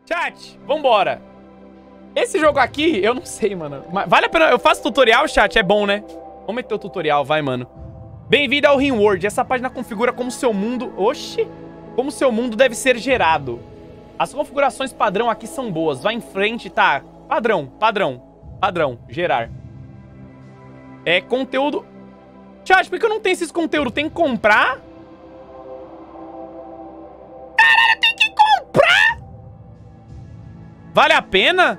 Chat, vambora. Esse jogo aqui, eu não sei, mano. Mas vale a pena. Eu faço tutorial, chat, é bom, né? Vamos meter o tutorial, vai, mano. Bem-vindo ao RimWorld. Essa página configura como seu mundo... Oxi! Como seu mundo deve ser gerado. As configurações padrão aqui são boas. Vai em frente, tá? Padrão, padrão, padrão. Gerar. É conteúdo... Chat, por que eu não tenho esses conteúdos? Tem que comprar? Caralho, tem que comprar? Vale a pena?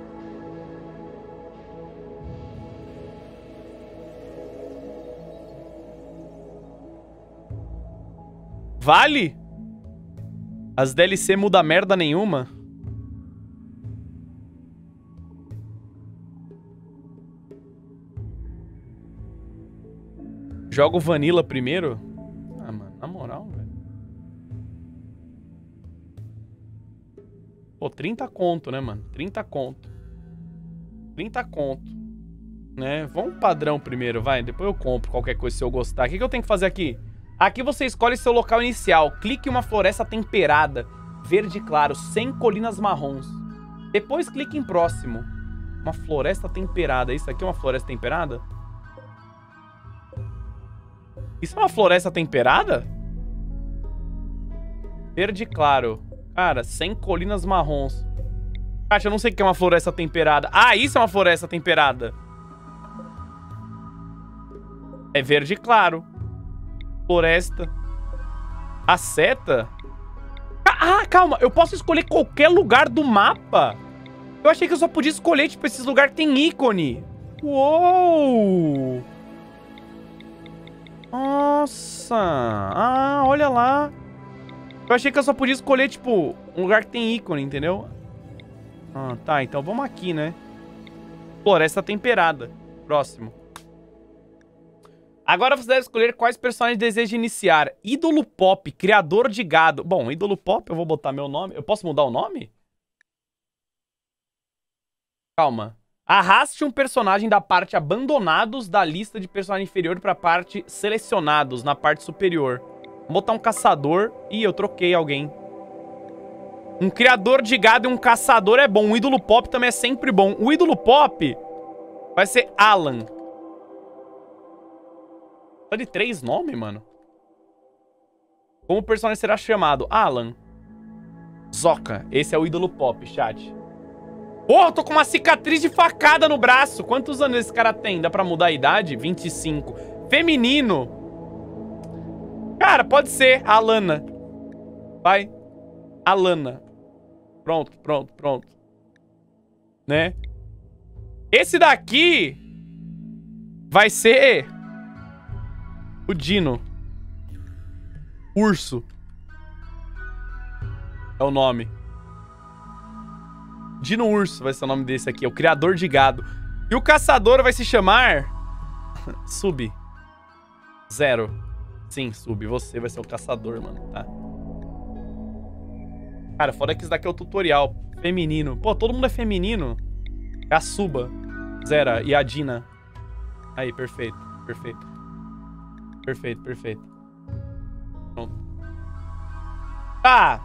Vale? As DLC muda merda nenhuma? Joga o Vanilla primeiro? Ah, mano, na moral, velho. Pô, 30 conto, né, mano? 30 conto. 30 conto. Né? Vamos padrão primeiro, vai. Depois eu compro qualquer coisa se eu gostar. O que eu tenho que fazer aqui? Aqui você escolhe seu local inicial. Clique em uma floresta temperada, verde claro, sem colinas marrons. Depois clique em próximo. Uma floresta temperada. Isso aqui é uma floresta temperada? Isso é uma floresta temperada? Verde claro. Cara, sem colinas marrons. Acho, eu não sei o que é uma floresta temperada. Ah, isso é uma floresta temperada. É verde claro. Floresta. A seta? Ah, calma. Eu posso escolher qualquer lugar do mapa? Eu achei que eu só podia escolher, tipo, esses lugares que tem ícone. Uou! Nossa! Ah, olha lá. Eu achei que eu só podia escolher, tipo, um lugar que tem ícone, entendeu? Ah, tá. Então vamos aqui, né? Floresta temperada. Próximo. Agora você deve escolher quais personagens deseja iniciar. Ídolo Pop, criador de gado. Bom, Ídolo Pop, eu vou botar meu nome. Eu posso mudar o nome? Calma. Arraste um personagem da parte abandonados da lista de personagem inferior para a parte selecionados, na parte superior. Vou botar um caçador. Ih, eu troquei alguém. Um criador de gado e um caçador é bom. Um ídolo pop também é sempre bom. O ídolo pop vai ser Alan. Só de 3 nomes, mano? Como o personagem será chamado? Alan. Zoka. Esse é o ídolo pop, chat. Porra, eu tô com uma cicatriz de facada no braço. Quantos anos esse cara tem? Dá pra mudar a idade? 25. Feminino. Cara, pode ser Alana. Vai. Alana. Pronto, pronto, pronto. Né? Esse daqui vai ser o Dino. Urso. É o nome. Dino Urso vai ser o nome desse aqui. É o criador de gado. E o caçador vai se chamar... Sub. 0. Sim, Sub. Você vai ser o caçador, mano. Tá? Cara, foda que isso daqui é o tutorial. Feminino. Pô, todo mundo é feminino. É a Suba. Zera. E a Dina. Aí, perfeito. Perfeito. Perfeito, perfeito. Pronto. Tá.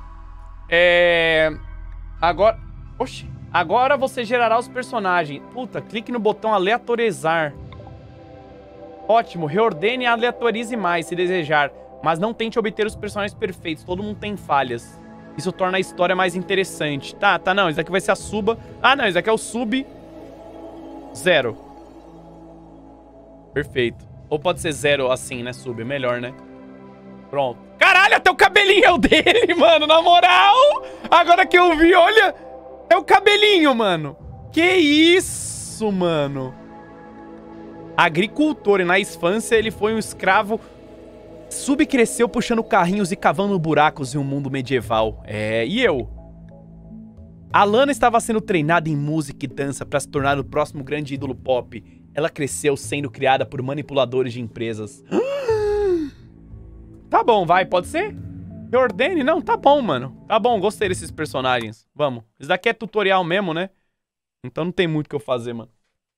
Agora... Oxi. Agora você gerará os personagens. Puta, clique no botão aleatorizar. Ótimo. Reordene e aleatorize mais, se desejar. Mas não tente obter os personagens perfeitos. Todo mundo tem falhas. Isso torna a história mais interessante. Tá, não. Isso daqui vai ser a Suba. Ah, não. Isso daqui é o Sub 0. Perfeito. Ou pode ser 0 assim, né, Sub? Melhor, né? Pronto. Caralho, até o cabelinho é o dele, mano. Na moral. Agora que eu vi, olha... É o cabelinho, mano. Que isso, mano. Agricultor. E na infância ele foi um escravo. Sub cresceu puxando carrinhos e cavando buracos em um mundo medieval. E eu? Alana estava sendo treinada em música e dança para se tornar o próximo grande ídolo pop. Ela cresceu sendo criada por manipuladores de empresas. Tá bom, vai. Pode ser? Reordene? Não, tá bom, mano. Tá bom, gostei desses personagens. Vamos. Isso daqui é tutorial mesmo, né? Então não tem muito o que eu fazer, mano.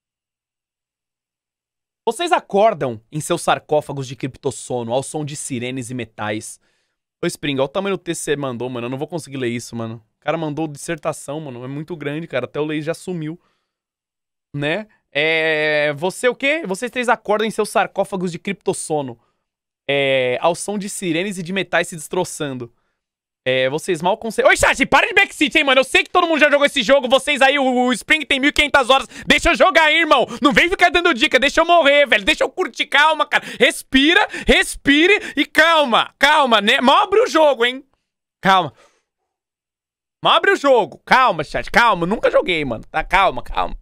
Vocês acordam em seus sarcófagos de criptossono ao som de sirenes e metais. Ô, Spring, olha o tamanho do texto que você mandou, mano. Eu não vou conseguir ler isso, mano. O cara mandou dissertação, mano. É muito grande, cara. Até o Leis já sumiu. Né? Você o quê? Vocês três acordam em seus sarcófagos de criptossono. Ao som de sirenes e de metais se destroçando. Vocês mal conseguem... Oi, chat, para de backseat, hein, mano. Eu sei que todo mundo já jogou esse jogo. Vocês aí, o Spring tem 1500 horas. Deixa eu jogar aí, irmão. Não vem ficar dando dica. Deixa eu morrer, velho. Deixa eu curtir. Calma, cara. Respira, respire e calma. Calma, né? Mal abre o jogo, hein. Calma. Mal abre o jogo. Calma, chat. Calma. Nunca joguei, mano. Tá, calma, calma.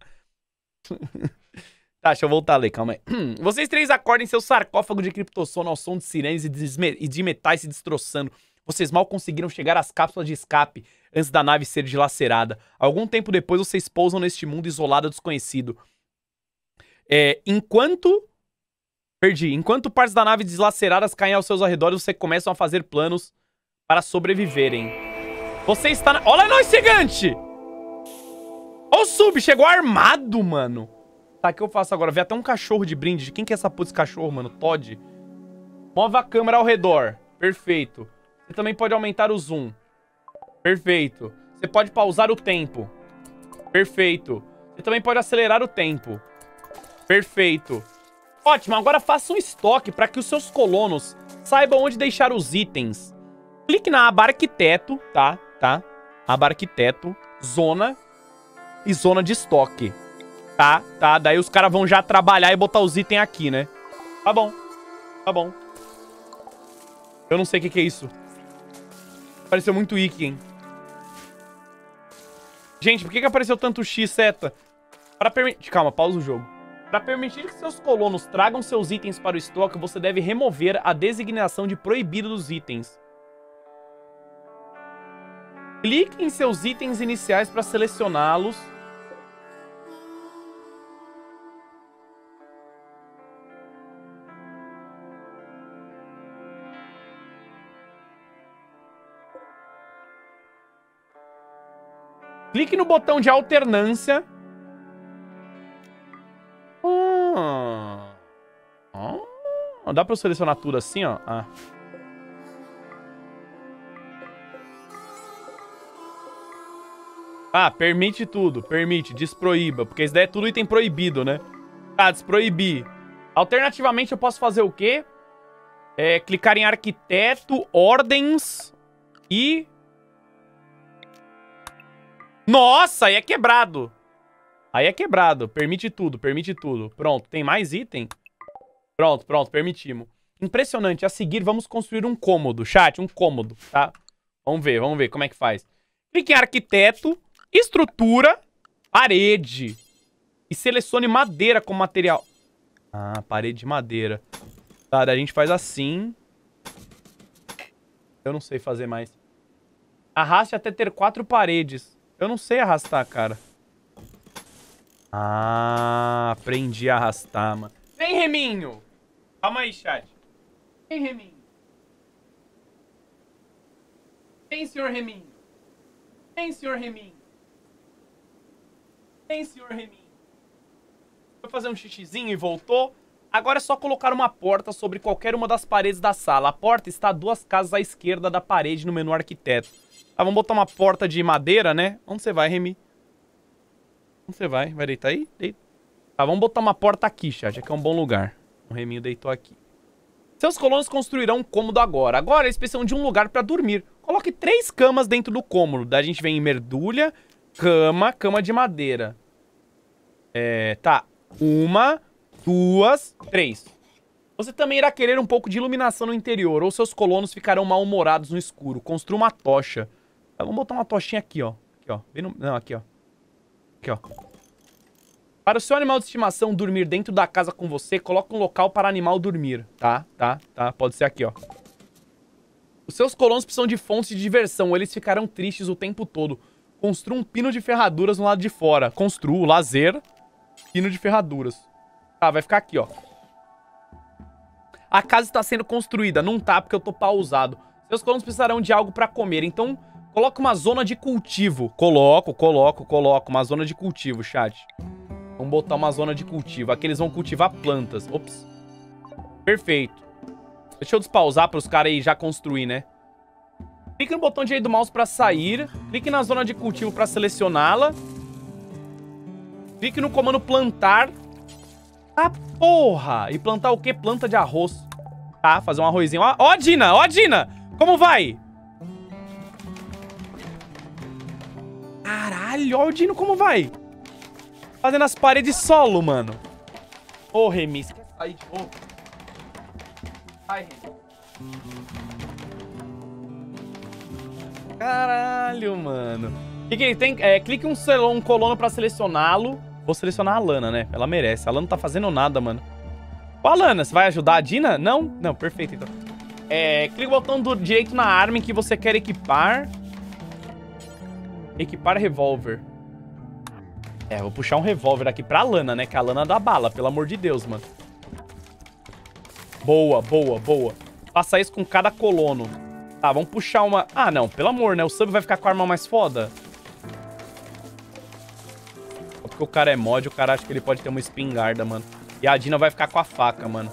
Tá, deixa eu voltar a ler, calma aí. Vocês três acordem seu sarcófago de criptossono ao som de sirenes e de metais se destroçando. Vocês mal conseguiram chegar às cápsulas de escape antes da nave ser dilacerada. Algum tempo depois, vocês pousam neste mundo isolado e desconhecido. Enquanto partes da nave dislaceradas caem aos seus arredores, vocês começam a fazer planos para sobreviverem. Você está na... Olha nós, gigante! Ó o sub, chegou armado, mano. Tá, o que eu faço agora? Vê até um cachorro de brinde. Quem que é essa puta desse cachorro, mano? Todd. Move a câmera ao redor. Perfeito. Você também pode aumentar o zoom. Perfeito. Você pode pausar o tempo. Perfeito. Você também pode acelerar o tempo. Perfeito. Ótimo, agora faça um estoque para que os seus colonos saibam onde deixar os itens. Clique na aba arquiteto, tá? Aba arquiteto, zona e zona de estoque. Tá. Daí os caras vão já trabalhar e botar os itens aqui, né? Tá bom. Tá bom. Eu não sei o que é isso. Pareceu muito Wiki, hein? Gente, por que apareceu tanto X seta? Para permitir... Calma, pausa o jogo. Para permitir que seus colonos tragam seus itens para o estoque, você deve remover a designação de proibido dos itens. Clique em seus itens iniciais para selecioná-los. Clique no botão de alternância. Dá pra eu selecionar tudo assim, ó? Permite tudo. Permite, desproíba. Porque isso daí é tudo item proibido, né? Tá, desproibir. Alternativamente, eu posso fazer o quê? Clicar em arquiteto, ordens e... Nossa, aí é quebrado. Aí é quebrado. Permite tudo, permite tudo. Pronto, tem mais item? Pronto, permitimos. Impressionante. A seguir, vamos construir um cômodo. Chat, um cômodo, tá? Vamos ver como é que faz. Clique em arquiteto, estrutura, parede. E selecione madeira como material. Parede de madeira. Tá, daí a gente faz assim. Eu não sei fazer mais. Arraste até ter 4 paredes. Eu não sei arrastar, cara. Aprendi a arrastar, mano. Vem, Reminho! Calma aí, chat. Vem, Reminho. Vem, senhor Reminho. Vem, senhor Reminho. Vem, senhor Reminho. Foi fazer um xixizinho e voltou. Agora é só colocar uma porta sobre qualquer uma das paredes da sala. A porta está a 2 casas à esquerda da parede no menu arquiteto. Vamos botar uma porta de madeira, né? Onde você vai, Remi? Onde você vai? Vai deitar aí? Deita. Tá, vamos botar uma porta aqui, chat. Aqui é um bom lugar. O Reminho deitou aqui. Seus colonos construirão um cômodo agora. Agora eles precisam de um lugar pra dormir. Coloque 3 camas dentro do cômodo. Daí a gente vem em merdulha, cama de madeira. Tá. 1, 2, 3. Você também irá querer um pouco de iluminação no interior, ou seus colonos ficarão mal-humorados no escuro. Construa uma tocha. Vamos botar uma tochinha aqui, ó. Aqui, ó. Não, aqui, ó. Aqui, ó. Para o seu animal de estimação dormir dentro da casa com você, coloque um local para animal dormir. Tá. Pode ser aqui, ó. Os seus colonos precisam de fontes de diversão, ou eles ficarão tristes o tempo todo. Construa um pino de ferraduras no lado de fora. Construa, lazer, pino de ferraduras. Tá, vai ficar aqui, ó. A casa está sendo construída. Não tá, porque eu tô pausado. Seus colonos precisarão de algo pra comer. Então, coloca uma zona de cultivo. Coloco uma zona de cultivo, chat. Vamos botar uma zona de cultivo. Aqui eles vão cultivar plantas. Ops. Perfeito. Deixa eu despausar para os caras aí já construir, né? Clique no botão direito do mouse para sair. Clique na zona de cultivo para selecioná-la. Clique no comando plantar. Ah, porra! E plantar o quê? Planta de arroz. Tá, fazer um arrozinho. Ó, Dina! Ó, Dina! Como vai? Caralho, ó o Dino como vai. Fazendo as paredes solo, mano. Ô, Remy, você quer sair de novo? Sai, Remy. Caralho, mano. O que ele tem? Clique um colono pra selecioná-lo. Vou selecionar a Lana, né? Ela merece. A Lana não tá fazendo nada, mano. Ô, Alana, você vai ajudar a Dina? Não? Não, perfeito, então. Clique o botão do direito na arma em que você quer equipar. Equipar revólver. Vou puxar um revólver aqui pra Lana, né? Que a Lana dá bala, pelo amor de Deus, mano. Boa, boa, boa. Faça isso com cada colono. Tá, vamos puxar uma... Ah, não, pelo amor, né? O sub vai ficar com a arma mais foda. Só porque o cara é mod, o cara acha que ele pode ter uma espingarda, mano. E a Dina vai ficar com a faca, mano.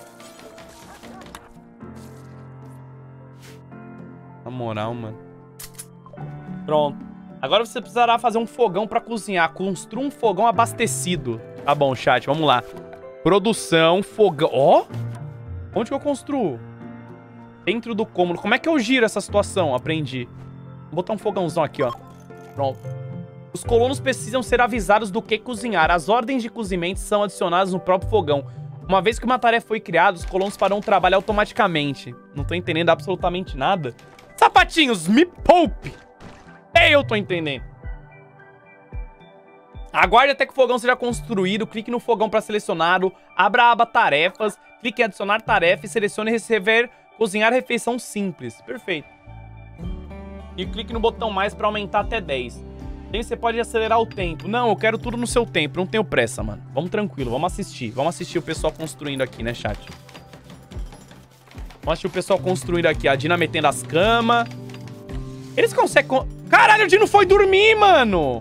Na moral, mano. Pronto. Agora você precisará fazer um fogão pra cozinhar. Construa um fogão abastecido. Tá bom, chat, vamos lá. Produção, fogão... Ó! Onde que eu construo? Dentro do cômodo. Como é que eu giro essa situação? Aprendi. Vou botar um fogãozão aqui, ó. Pronto. Os colonos precisam ser avisados do que cozinhar. As ordens de cozimento são adicionadas no próprio fogão. Uma vez que uma tarefa foi criada, os colonos farão o trabalho automaticamente. Não tô entendendo absolutamente nada. Sapatinhos, me poupe! Eu tô entendendo. Aguarde até que o fogão seja construído. Clique no fogão para selecioná-lo. Abra a aba tarefas. Clique em adicionar tarefa e selecione receber cozinhar refeição simples. Perfeito. E clique no botão mais para aumentar até 10. Aí você pode acelerar o tempo. Não, eu quero tudo no seu tempo. Não tenho pressa, mano. Vamos tranquilo, vamos assistir. Vamos assistir o pessoal construindo aqui, né, chat? Vamos assistir o pessoal construindo aqui. A Dina metendo as camas. Eles conseguem... Caralho, o Dino foi dormir, mano!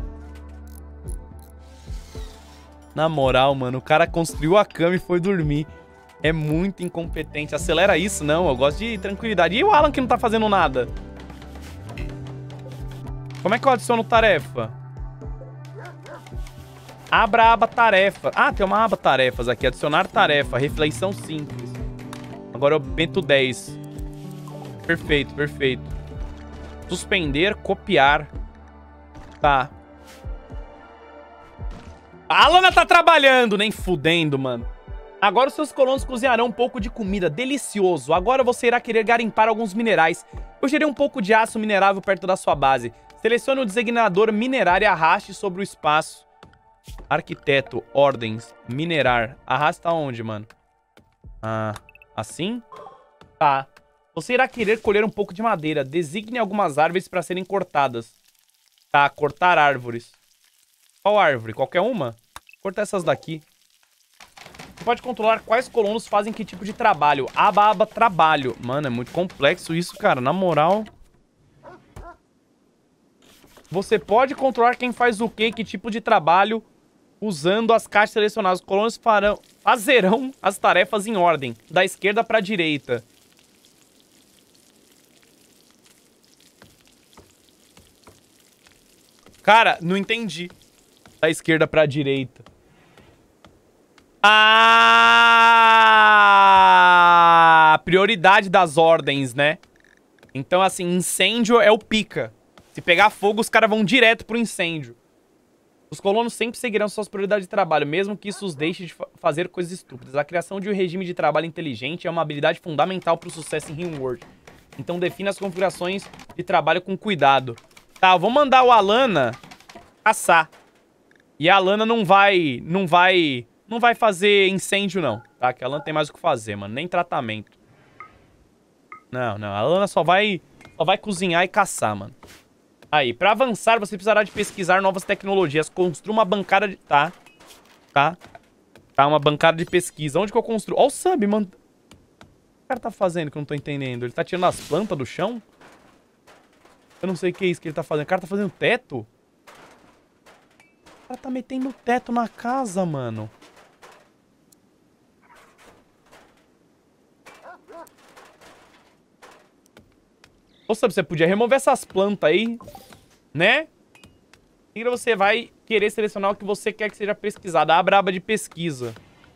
Na moral, mano, o cara construiu a cama e foi dormir. É muito incompetente. Acelera isso, não. Eu gosto de tranquilidade. E o Alan que não tá fazendo nada? Como é que eu adiciono tarefa? Abra a aba tarefa. Ah, tem uma aba tarefas aqui. Adicionar tarefa. Refeição simples. Agora eu meto 10. Perfeito, perfeito. Suspender, copiar. Tá. A Alana tá trabalhando, nem fudendo, mano. Agora os seus colonos cozinharão um pouco de comida. Delicioso. Agora você irá querer garimpar alguns minerais. Eu gerei um pouco de aço minerável perto da sua base. Selecione o designador minerar e arraste sobre o espaço. Arquiteto, ordens, minerar. Arrasta onde, mano? Ah, assim? Tá. Você irá querer colher um pouco de madeira. Designe algumas árvores para serem cortadas. Tá, cortar árvores. Qual árvore? Qualquer uma? Vou cortar essas daqui. Você pode controlar quais colonos fazem que tipo de trabalho. Aba, trabalho. Mano, é muito complexo isso, cara. Na moral. Você pode controlar quem faz o quê, que tipo de trabalho, usando as caixas selecionadas. Os colonos fazerão as tarefas em ordem, da esquerda para a direita. Cara, não entendi. Da esquerda pra direita. Ah! Prioridade das ordens, né? Então, assim, incêndio é o pica. Se pegar fogo, os caras vão direto pro incêndio. Os colonos sempre seguirão suas prioridades de trabalho, mesmo que isso os deixe de fazer coisas estúpidas. A criação de um regime de trabalho inteligente é uma habilidade fundamental pro sucesso em RimWorld. Então, defina as configurações de trabalho com cuidado. Tá, eu vou mandar o Alana caçar. E a Alana não vai fazer incêndio, não. Tá? Que a Alana tem mais o que fazer, mano. Nem tratamento. Não, não. A Alana só vai cozinhar e caçar, mano. Aí, pra avançar, você precisará de pesquisar novas tecnologias. Construa uma bancada de... Tá, uma bancada de pesquisa. Onde que eu construo? Ó o sub, mano. O que o cara tá fazendo que eu não tô entendendo? Ele tá tirando as plantas do chão? Eu não sei o que é isso que ele tá fazendo. O cara tá fazendo teto? O cara tá metendo teto na casa, mano. Ou sabe, você podia remover essas plantas aí, né? E você vai querer selecionar o que você quer que seja pesquisado. Abra a aba de pesquisa.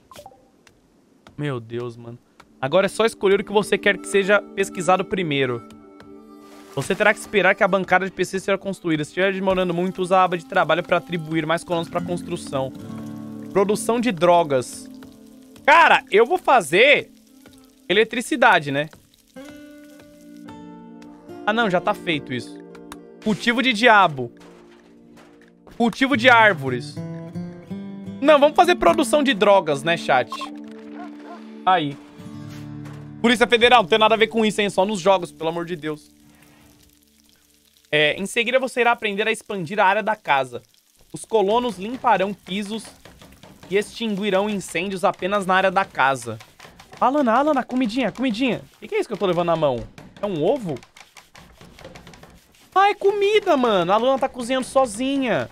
Meu Deus, mano. Agora é só escolher o que você quer que seja pesquisado primeiro. Você terá que esperar que a bancada de pesquisa seja construída. Se estiver demorando muito, usa a aba de trabalho para atribuir mais colonos para construção. Produção de drogas. Cara, eu vou fazer eletricidade, né? Ah, não, já tá feito isso. Cultivo de diabo. Cultivo de árvores. Não, vamos fazer produção de drogas, né, chat? Aí. Polícia Federal, não tem nada a ver com isso, hein? Só nos jogos, pelo amor de Deus. Em seguida, você irá aprender a expandir a área da casa. Os colonos limparão pisos e extinguirão incêndios apenas na área da casa. Alana, comidinha. O que é isso que eu tô levando na mão? É um ovo? Ah, é comida, mano. A Alana tá cozinhando sozinha.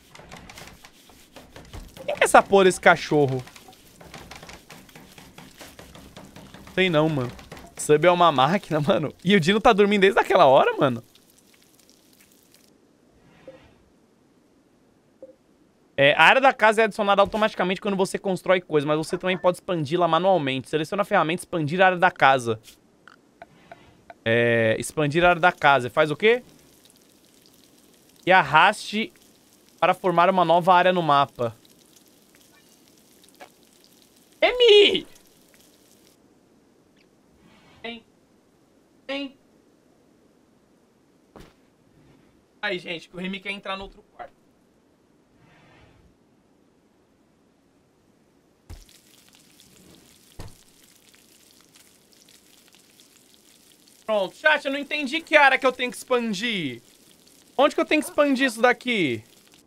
O que é essa porra desse cachorro? Sei não, mano. Sub é uma máquina, mano. E o Dino tá dormindo desde aquela hora, mano? A área da casa é adicionada automaticamente quando você constrói coisas, mas você também pode expandi-la manualmente. Seleciona a ferramenta expandir a área da casa. Expandir a área da casa. Faz o quê? E arraste para formar uma nova área no mapa. Emi! Hein? Aí, gente, que o Remy quer entrar no outro quarto. Pronto, chat, eu não entendi que área que eu tenho que expandir. Onde que eu tenho que expandir isso daqui?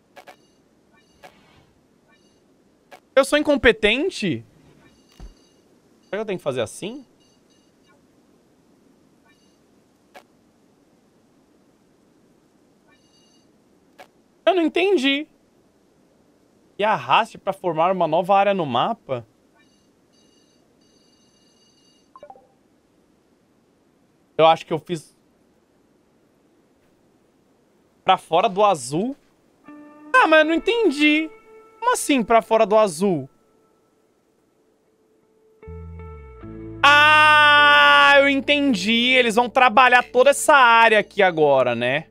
Eu sou incompetente? Será que eu tenho que fazer assim? Eu não entendi. E arraste para formar uma nova área no mapa? Eu acho que eu fiz... Pra fora do azul? Ah, mas eu não entendi. Como assim pra fora do azul? Ah, eu entendi. Eles vão trabalhar toda essa área aqui agora, né?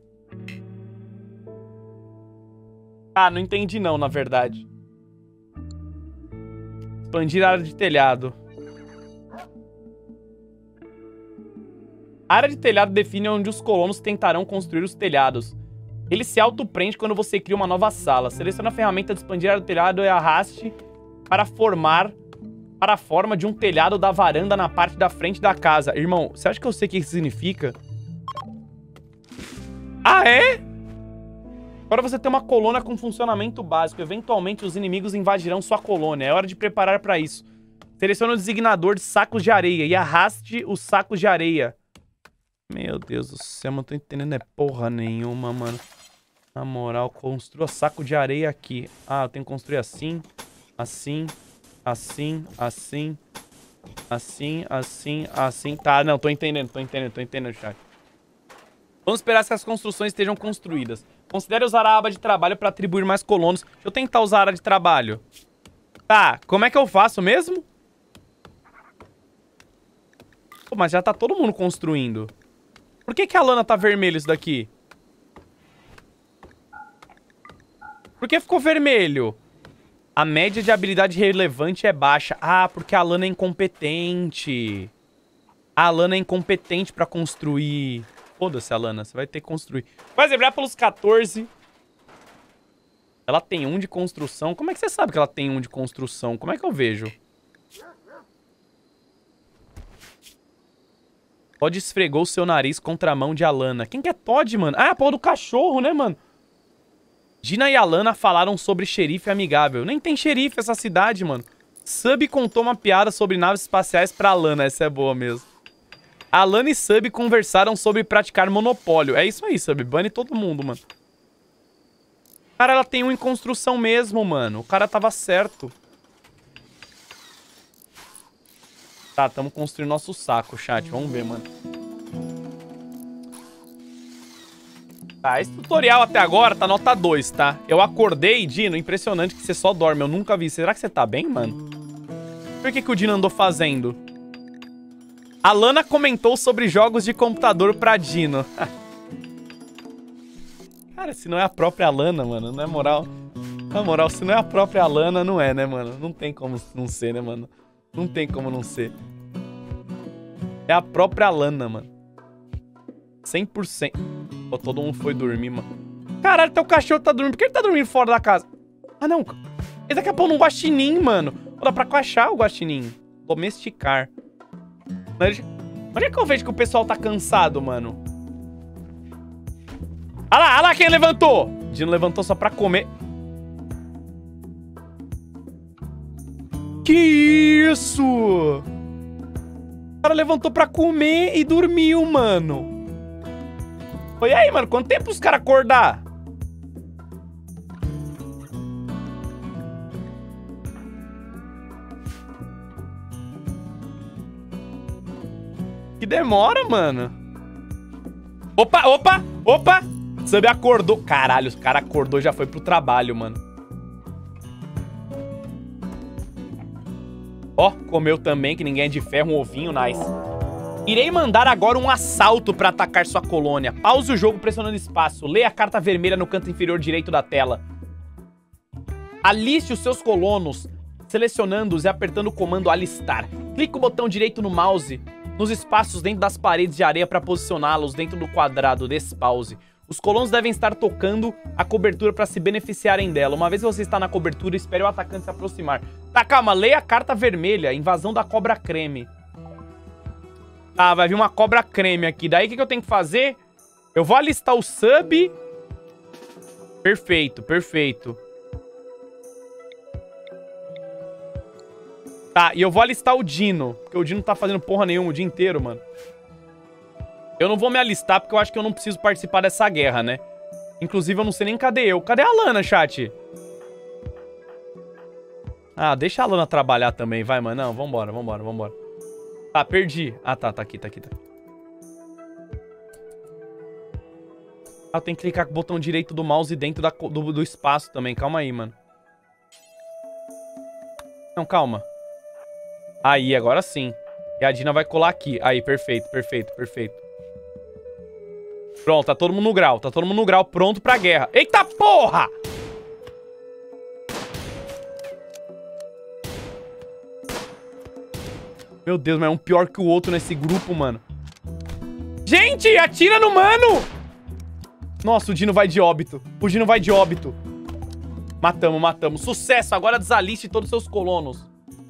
Ah, não entendi não, na verdade. Expandir a área de telhado. A área de telhado define onde os colonos tentarão construir os telhados. Ele se auto-prende quando você cria uma nova sala. Selecione a ferramenta de expandir a área do telhado e arraste para a forma de um telhado da varanda na parte da frente da casa. Irmão, você acha que eu sei o que isso significa? Ah, é? Agora você tem uma colônia com funcionamento básico. Eventualmente, os inimigos invadirão sua colônia. É hora de preparar para isso. Selecione o designador de sacos de areia e arraste os sacos de areia. Meu Deus do céu, não tô entendendo porra nenhuma, mano. Na moral, construa saco de areia aqui. Ah, eu tenho que construir assim, assim, assim. Tá, não, tô entendendo, chat. Vamos esperar que as construções estejam construídas. Considere usar a aba de trabalho para atribuir mais colonos. Deixa eu tentar usar a área de trabalho. Tá, como é que eu faço mesmo? Pô, mas já tá todo mundo construindo. Por que a lana tá vermelha isso daqui? Por que ficou vermelho? A média de habilidade relevante é baixa. Ah, porque a lana é incompetente. A lana é incompetente pra construir. Foda-se a lana, você vai ter que construir. Vai zebrar pelos 14. Ela tem 1 de construção. Como é que você sabe que ela tem 1 de construção? Como é que eu vejo? Todd esfregou seu nariz contra a mão de Alana. Quem que é Todd, mano? Ah, a porra do cachorro, né, mano? Gina e Alana falaram sobre xerife amigável. Nem tem xerife essa cidade, mano. Sub contou uma piada sobre naves espaciais pra Alana. Essa é boa mesmo. Alana e Sub conversaram sobre praticar monopólio. É isso aí, Sub. Bane todo mundo, mano. Cara, ela tem 1 em construção mesmo, mano. O cara tava certo. Tá, tamo construindo nosso saco, chat. Vamos ver, mano. Tá, esse tutorial até agora tá nota 2, tá? Eu acordei, Dino, impressionante que você só dorme, eu nunca vi. Será que você tá bem, mano? Por que o Dino andou fazendo? A Lana comentou sobre jogos de computador pra Dino. Cara, se não é a própria Lana, mano, não é moral. Na moral, se não é a própria Lana, não é, né, mano? Não tem como não ser, né, mano? Não tem como não ser. É a própria Lana, mano. 100%. Pô, todo mundo foi dormir, mano. Caralho, teu cachorro tá dormindo. Por que ele tá dormindo fora da casa? Ah, não. Ele daqui a pouco um guaxinim, mano. Dá pra achar o guaxinim. Domesticar. Onde é que eu vejo que o pessoal tá cansado, mano? Olha lá quem levantou. O Dino levantou só pra comer. Que isso? O cara levantou pra comer e dormiu, mano. E aí, mano, quanto tempo os caras acordar? Que demora, mano. Opa! Sub acordou. Caralho, os cara acordou e já foi pro trabalho, mano. Ó, comeu também, que ninguém é de ferro, um ovinho, nice. Irei mandar agora um assalto pra atacar sua colônia. Pause o jogo pressionando espaço. Leia a carta vermelha no canto inferior direito da tela. Aliste os seus colonos, selecionando-os e apertando o comando alistar. Clique o botão direito no mouse, nos espaços dentro das paredes de areia para posicioná-los dentro do quadrado. Despause. Os colonos devem estar tocando a cobertura para se beneficiarem dela. Uma vez que você está na cobertura, espere o atacante se aproximar. Tá, calma. Leia a carta vermelha. Invasão da cobra creme. Tá, vai vir uma cobra creme aqui. Daí, o que eu tenho que fazer? Eu vou alistar o sub. Perfeito, perfeito. Tá, e eu vou alistar o Dino. Porque o Dino não tá fazendo porra nenhuma o dia inteiro, mano. Eu não vou me alistar porque eu acho que eu não preciso participar dessa guerra, né? Inclusive, eu não sei nem cadê eu. Cadê a Lana, chat? Ah, deixa a Lana trabalhar também, vai, mano. Não, vambora. Tá, perdi. Ah, tá aqui. Ah, eu tenho que clicar com o botão direito do mouse dentro do espaço também. Calma aí, mano. Não, calma. Aí, agora sim. E a Dina vai colar aqui. Aí, perfeito. Pronto, tá todo mundo no grau. Pronto pra guerra. Eita porra! Meu Deus, mas é um pior que o outro nesse grupo, mano. Gente, atira no mano! Nossa, o Dino vai de óbito. Matamos. Sucesso, agora desaliste todos os seus colonos.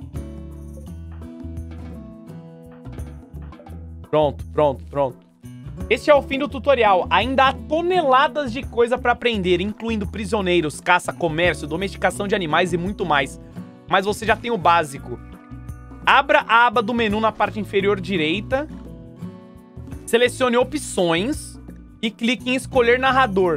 Pronto. Este é o fim do tutorial. Ainda há toneladas de coisa pra aprender, incluindo prisioneiros, caça, comércio, domesticação de animais e muito mais. Mas você já tem o básico. Abra a aba do menu na parte inferior direita. Selecione opções e clique em escolher narrador.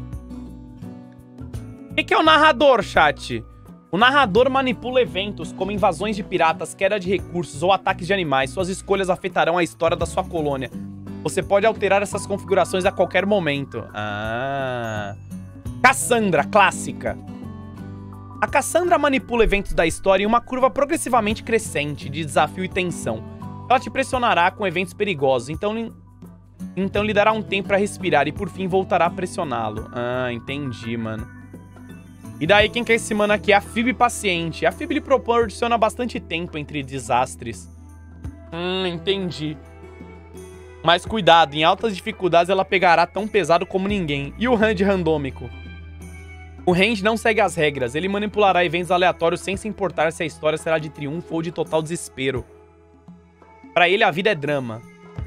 O que é o narrador, chat? O narrador manipula eventos como invasões de piratas, queda de recursos ou ataques de animais. Suas escolhas afetarão a história da sua colônia. Você pode alterar essas configurações a qualquer momento. Ah. Cassandra, clássica. A Cassandra manipula eventos da história em uma curva progressivamente crescente de desafio e tensão. Ela te pressionará com eventos perigosos, então lhe dará um tempo para respirar e por fim voltará a pressioná-lo. Ah, entendi, mano. E daí quem que é esse mano aqui? A Phoebe paciente. A Phoebe lhe proporciona bastante tempo entre desastres. Entendi. Mas cuidado, em altas dificuldades ela pegará tão pesado como ninguém. E o range randômico? O range não segue as regras. Ele manipulará eventos aleatórios sem se importar se a história será de triunfo ou de total desespero. Pra ele, a vida é drama.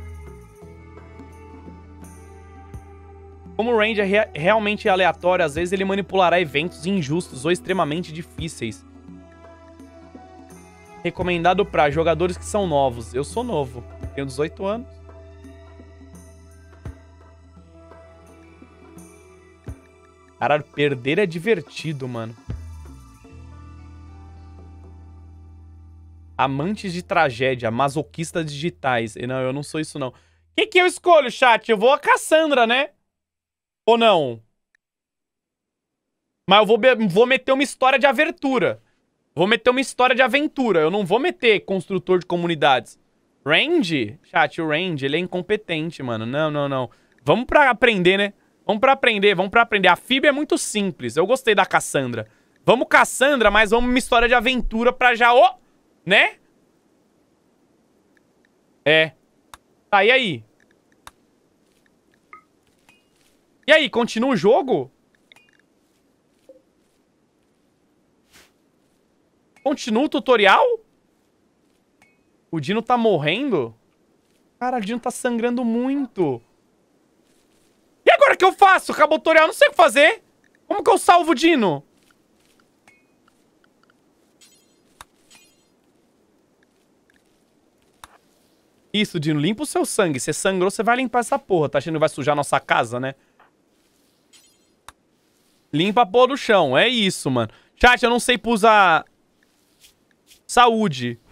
Como o range é realmente aleatório, às vezes ele manipulará eventos injustos ou extremamente difíceis. Recomendado pra jogadores que são novos. Eu sou novo. Tenho 18 anos. Caralho, perder é divertido, mano. Amantes de tragédia, masoquistas digitais. Não, eu não sou isso, não. O que eu escolho, chat? Eu vou a Cassandra, né? Ou não? Mas eu vou meter uma história de aventura. Vou meter uma história de aventura. Eu não vou meter construtor de comunidades. Range? Chat, o Range, ele é incompetente, mano. Não, não, não. Vamos pra aprender, né? Vamos pra aprender, vamos pra aprender. A Phoebe é muito simples. Eu gostei da Cassandra. Vamos Cassandra, mas vamos uma história de aventura pra já... Oh! Né? É. Tá, e aí? E aí, continua o jogo? Continua o tutorial? O Dino tá morrendo? Cara, o Dino tá sangrando muito. E agora o que eu faço? Acabou o tutorial, não sei o que fazer. Como que eu salvo o Dino? Isso, Dino, limpa o seu sangue. Você sangrou, você vai limpar essa porra. Tá achando que vai sujar nossa casa, né? Limpa a porra do chão. É isso, mano. Chat, eu não sei usar... Saúde.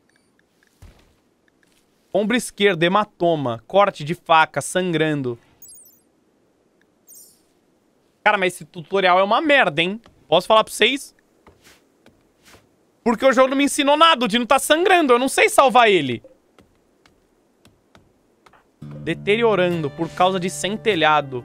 Ombro esquerdo, hematoma. Corte de faca, sangrando. Cara, mas esse tutorial é uma merda, hein? Posso falar pra vocês? Porque o jogo não me ensinou nada. O Dino tá sangrando. Eu não sei salvar ele. Deteriorando por causa de sem telhado.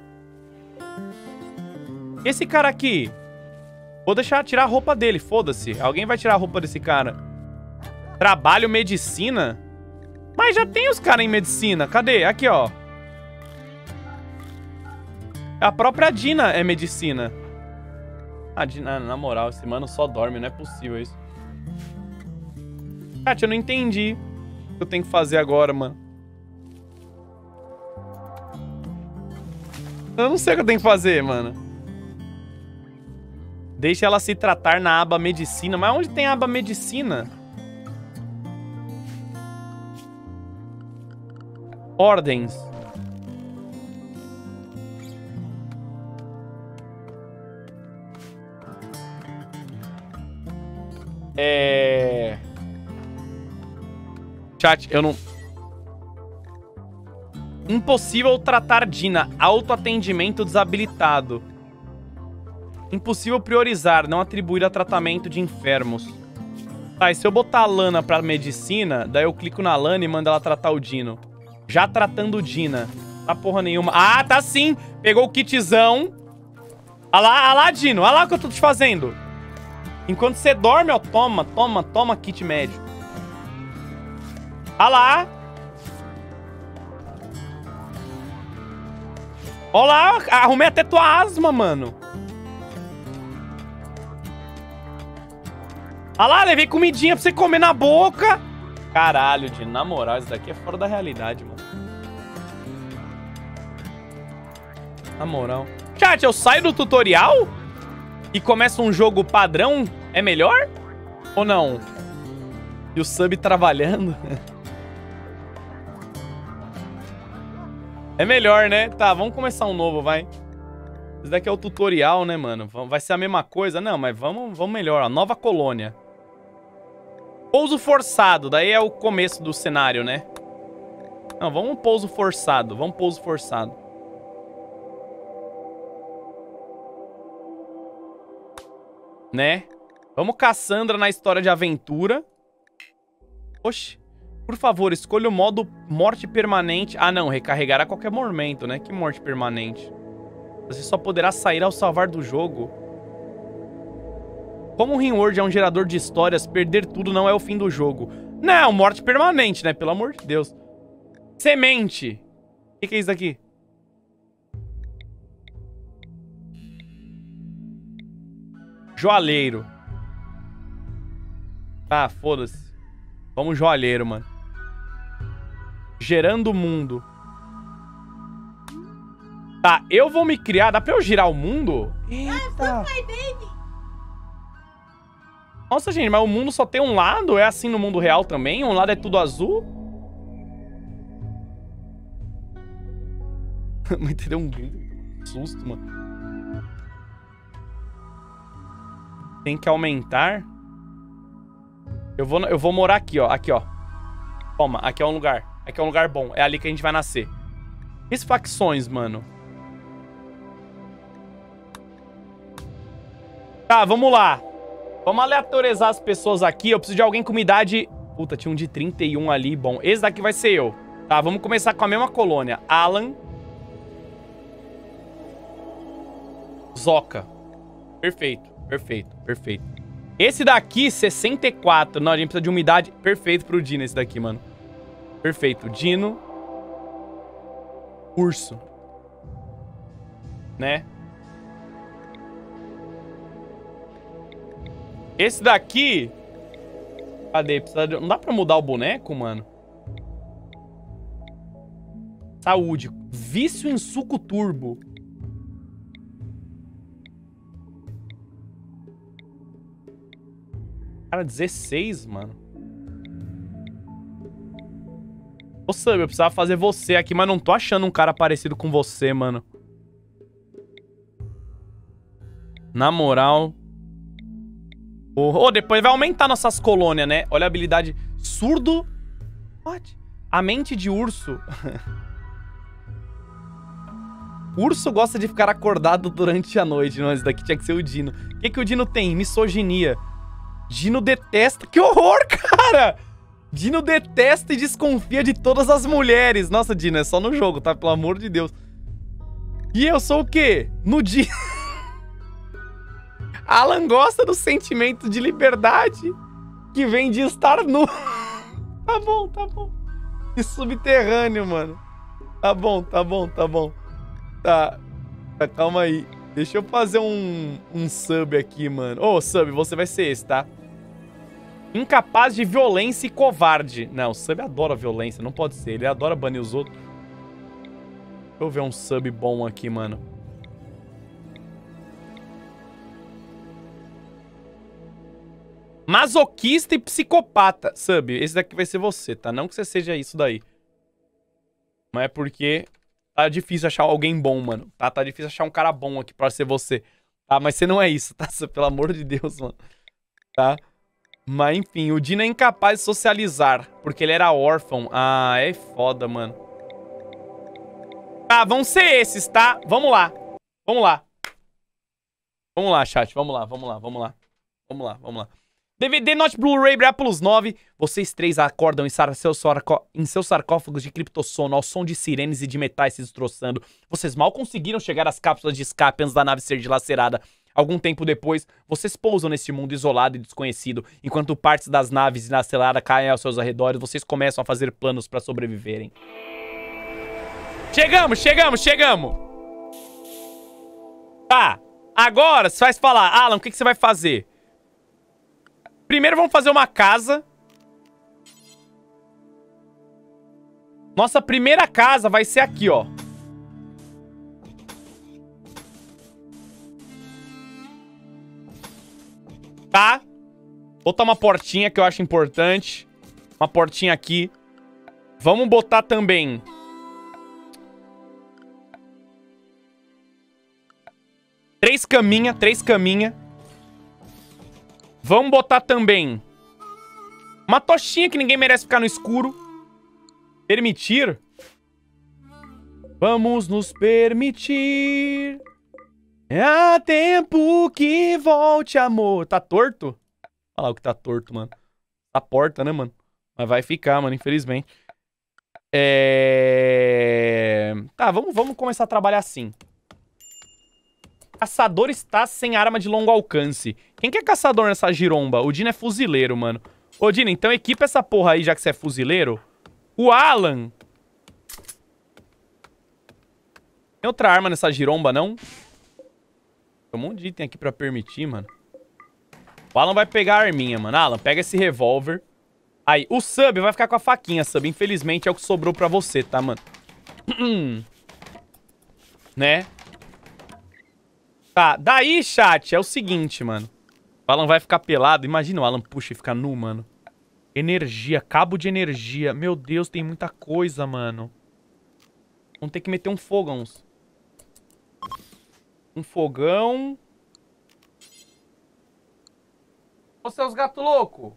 Esse cara aqui... Vou deixar tirar a roupa dele, foda-se. Alguém vai tirar a roupa desse cara. Trabalho medicina? Mas já tem os caras em medicina. Cadê? Aqui, ó. A própria Dina é medicina. A Dina, na moral, esse mano só dorme. Não é possível isso. Chat, eu não entendi o que eu tenho que fazer agora, mano. Eu não sei o que eu tenho que fazer, mano. Deixa ela se tratar na aba medicina. Mas onde tem a aba medicina? Ordens. Chat, eu não... Impossível tratar Dina. Autoatendimento desabilitado. Impossível priorizar. Não atribuir a tratamento de enfermos. Tá, e se eu botar a Lana pra medicina, daí eu clico na Lana e mando ela tratar o Dino. Já tratando o Dina. Tá porra nenhuma. Ah, tá sim. Pegou o kitzão. Ah lá, Dino. Olha lá o que eu tô te fazendo. Enquanto você dorme, ó. Toma kit médico. Ah lá. Ó lá. Arrumei até tua asma, mano. Ah lá, levei comidinha pra você comer na boca. Caralho, Dino, na moral, isso daqui é fora da realidade, mano. Na moral. Chat, eu saio do tutorial e começo um jogo padrão, é melhor? Ou não? E o sub trabalhando? É melhor, né? Tá, vamos começar um novo, vai. Isso daqui é o tutorial, né, mano? Vai ser a mesma coisa? Não, mas vamos melhor, ó. Nova colônia. Pouso forçado, daí é o começo do cenário, né? Não, vamos pouso forçado. Vamos pouso forçado. Né? Vamos Cassandra na história de aventura. Oxi. Por favor, escolha o modo morte permanente. Ah, não. Recarregar a qualquer momento, né? Que morte permanente? Você só poderá sair ao salvar do jogo. Como o RimWorld é um gerador de histórias, perder tudo não é o fim do jogo. Não, morte permanente, né? Pelo amor de Deus. Semente. O que é isso aqui? Joalheiro. Tá, foda-se. Vamos joalheiro, mano. Gerando o mundo. Tá, eu vou me criar. Dá pra eu girar o mundo? Eita. Nossa, gente, mas o mundo só tem um lado? É assim no mundo real também? Um lado é tudo azul? Mas deu um grito. Susto, mano. Tem que aumentar. Eu vou morar aqui, ó. Aqui, ó. Toma, aqui é um lugar. Aqui é um lugar bom. É ali que a gente vai nascer. E as facções, mano? Tá, vamos lá. Vamos aleatorizar as pessoas aqui. Eu preciso de alguém com uma idade... Puta, tinha um de 31 ali. Bom, esse daqui vai ser eu. Tá, vamos começar com a mesma colônia. Alan. Zoca. Perfeito, perfeito, perfeito. Esse daqui, 64. Não, a gente precisa de uma idade... Perfeito pro Dino esse daqui, mano. Perfeito. Dino. Urso. Né? Esse daqui... Cadê? Não dá pra mudar o boneco, mano? Saúde. Vício em suco turbo. Cara, 16, mano. Ô, Sam, eu precisava fazer você aqui, mas não tô achando um cara parecido com você, mano. Na moral... depois vai aumentar nossas colônias, né? Olha a habilidade. Surdo. What? A mente de urso. Urso gosta de ficar acordado durante a noite. Não, esse daqui tinha que ser o Dino. O que o Dino tem? Misoginia. Dino detesta... Que horror, cara! Dino detesta e desconfia de todas as mulheres. Nossa, Dino, é só no jogo, tá? Pelo amor de Deus. E eu sou o quê? No Dino... Alan gosta do sentimento de liberdade que vem de estar nu. Tá bom, tá bom. E subterrâneo, mano. Tá bom, tá bom, tá bom. Tá, calma aí. Deixa eu fazer um sub aqui, mano. Ô, sub, você vai ser esse, tá? Incapaz de violência e covarde. Não, o sub adora violência, não pode ser. Ele adora banir os outros. Deixa eu ver um sub bom aqui, mano. Masoquista e psicopata. Sub, esse daqui vai ser você, tá? Não que você seja isso daí. Mas é porque tá difícil achar alguém bom, mano. Tá difícil achar um cara bom aqui pra ser você. Tá? Mas você não é isso, tá? Pelo amor de Deus, mano. Tá? Mas enfim, o Dino é incapaz de socializar. Porque ele era órfão. Ah, é foda, mano. Tá, vão ser esses, tá? Vamos lá. Vamos lá. Vamos lá, chat. Vamos lá, vamos lá, vamos lá. Vamos lá, vamos lá. DVD Not Blu-ray Brápulos 9. Vocês três acordam em seus sarcófagos de criptossono ao som de sirenes e de metais se destroçando. Vocês mal conseguiram chegar às cápsulas de escape antes da nave ser dilacerada. Algum tempo depois, vocês pousam neste mundo isolado e desconhecido. Enquanto partes das naves dilaceradas caem aos seus arredores, vocês começam a fazer planos para sobreviverem. Chegamos, chegamos, chegamos! Tá, agora você vai falar, Alan, o que você vai fazer? Primeiro vamos fazer uma casa. Nossa primeira casa vai ser aqui, ó. Tá? Botar uma portinha que eu acho importante. Uma portinha aqui. Vamos botar também... Três caminhas. Vamos botar também uma tochinha que ninguém merece ficar no escuro. Permitir. Vamos nos permitir. Há tempo que volte, amor. Tá torto? Olha lá o que tá torto, mano. Tá porta, né, mano? Mas vai ficar, mano, infelizmente. Tá, vamos começar a trabalhar assim. Caçador está sem arma de longo alcance. Quem que é caçador nessa giromba? O Dino é fuzileiro, mano. Ô, Dino, então equipa essa porra aí, já que você é fuzileiro. O Alan... Tem outra arma nessa giromba, não? Tem um monte de item aqui pra permitir, mano. O Alan vai pegar a arminha, mano. Alan, pega esse revólver. Aí, o Sub vai ficar com a faquinha, Sub. Infelizmente é o que sobrou pra você, tá, mano? Né? Tá, daí, chat, é o seguinte, mano. O Alan vai ficar pelado. Imagina o Alan puxa e fica nu, mano. Energia, cabo de energia. Meu Deus, tem muita coisa, mano. Vamos ter que meter um fogão. Um fogão. Ô, seus gatos loucos.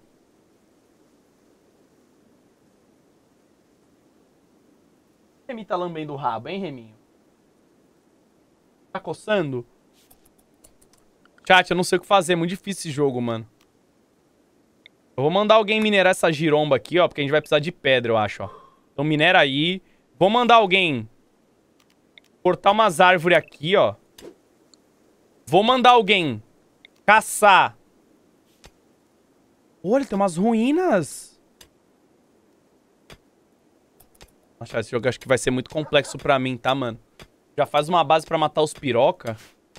Remi tá lambendo o rabo, hein, Reminho? Tá coçando? Chat, eu não sei o que fazer. É muito difícil esse jogo, mano. Eu vou mandar alguém minerar essa giromba aqui, ó. Porque a gente vai precisar de pedra, eu acho, ó. Então minera aí. Vou mandar alguém cortar umas árvores aqui, ó. Vou mandar alguém caçar. Olha, tem umas ruínas. Nossa, esse jogo acho que vai ser muito complexo pra mim, tá, mano? Já faz uma base pra matar os piroca.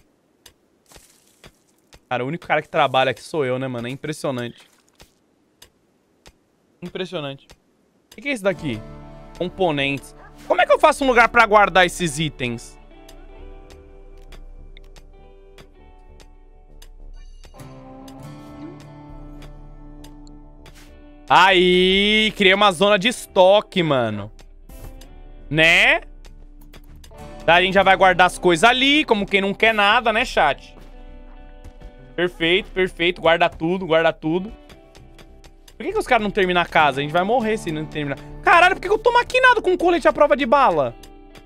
Cara, o único cara que trabalha aqui sou eu, né, mano? É impressionante. Impressionante. O que é isso daqui? Componentes. Como é que eu faço um lugar pra guardar esses itens? Aí, criei uma zona de estoque, mano. Né? Daí a gente já vai guardar as coisas ali, como quem não quer nada, né, chat? Perfeito, perfeito. Guarda tudo, guarda tudo. Por que os caras não terminam a casa? A gente vai morrer se não terminar. Caralho, por que eu tô maquinado com um colete à prova de bala?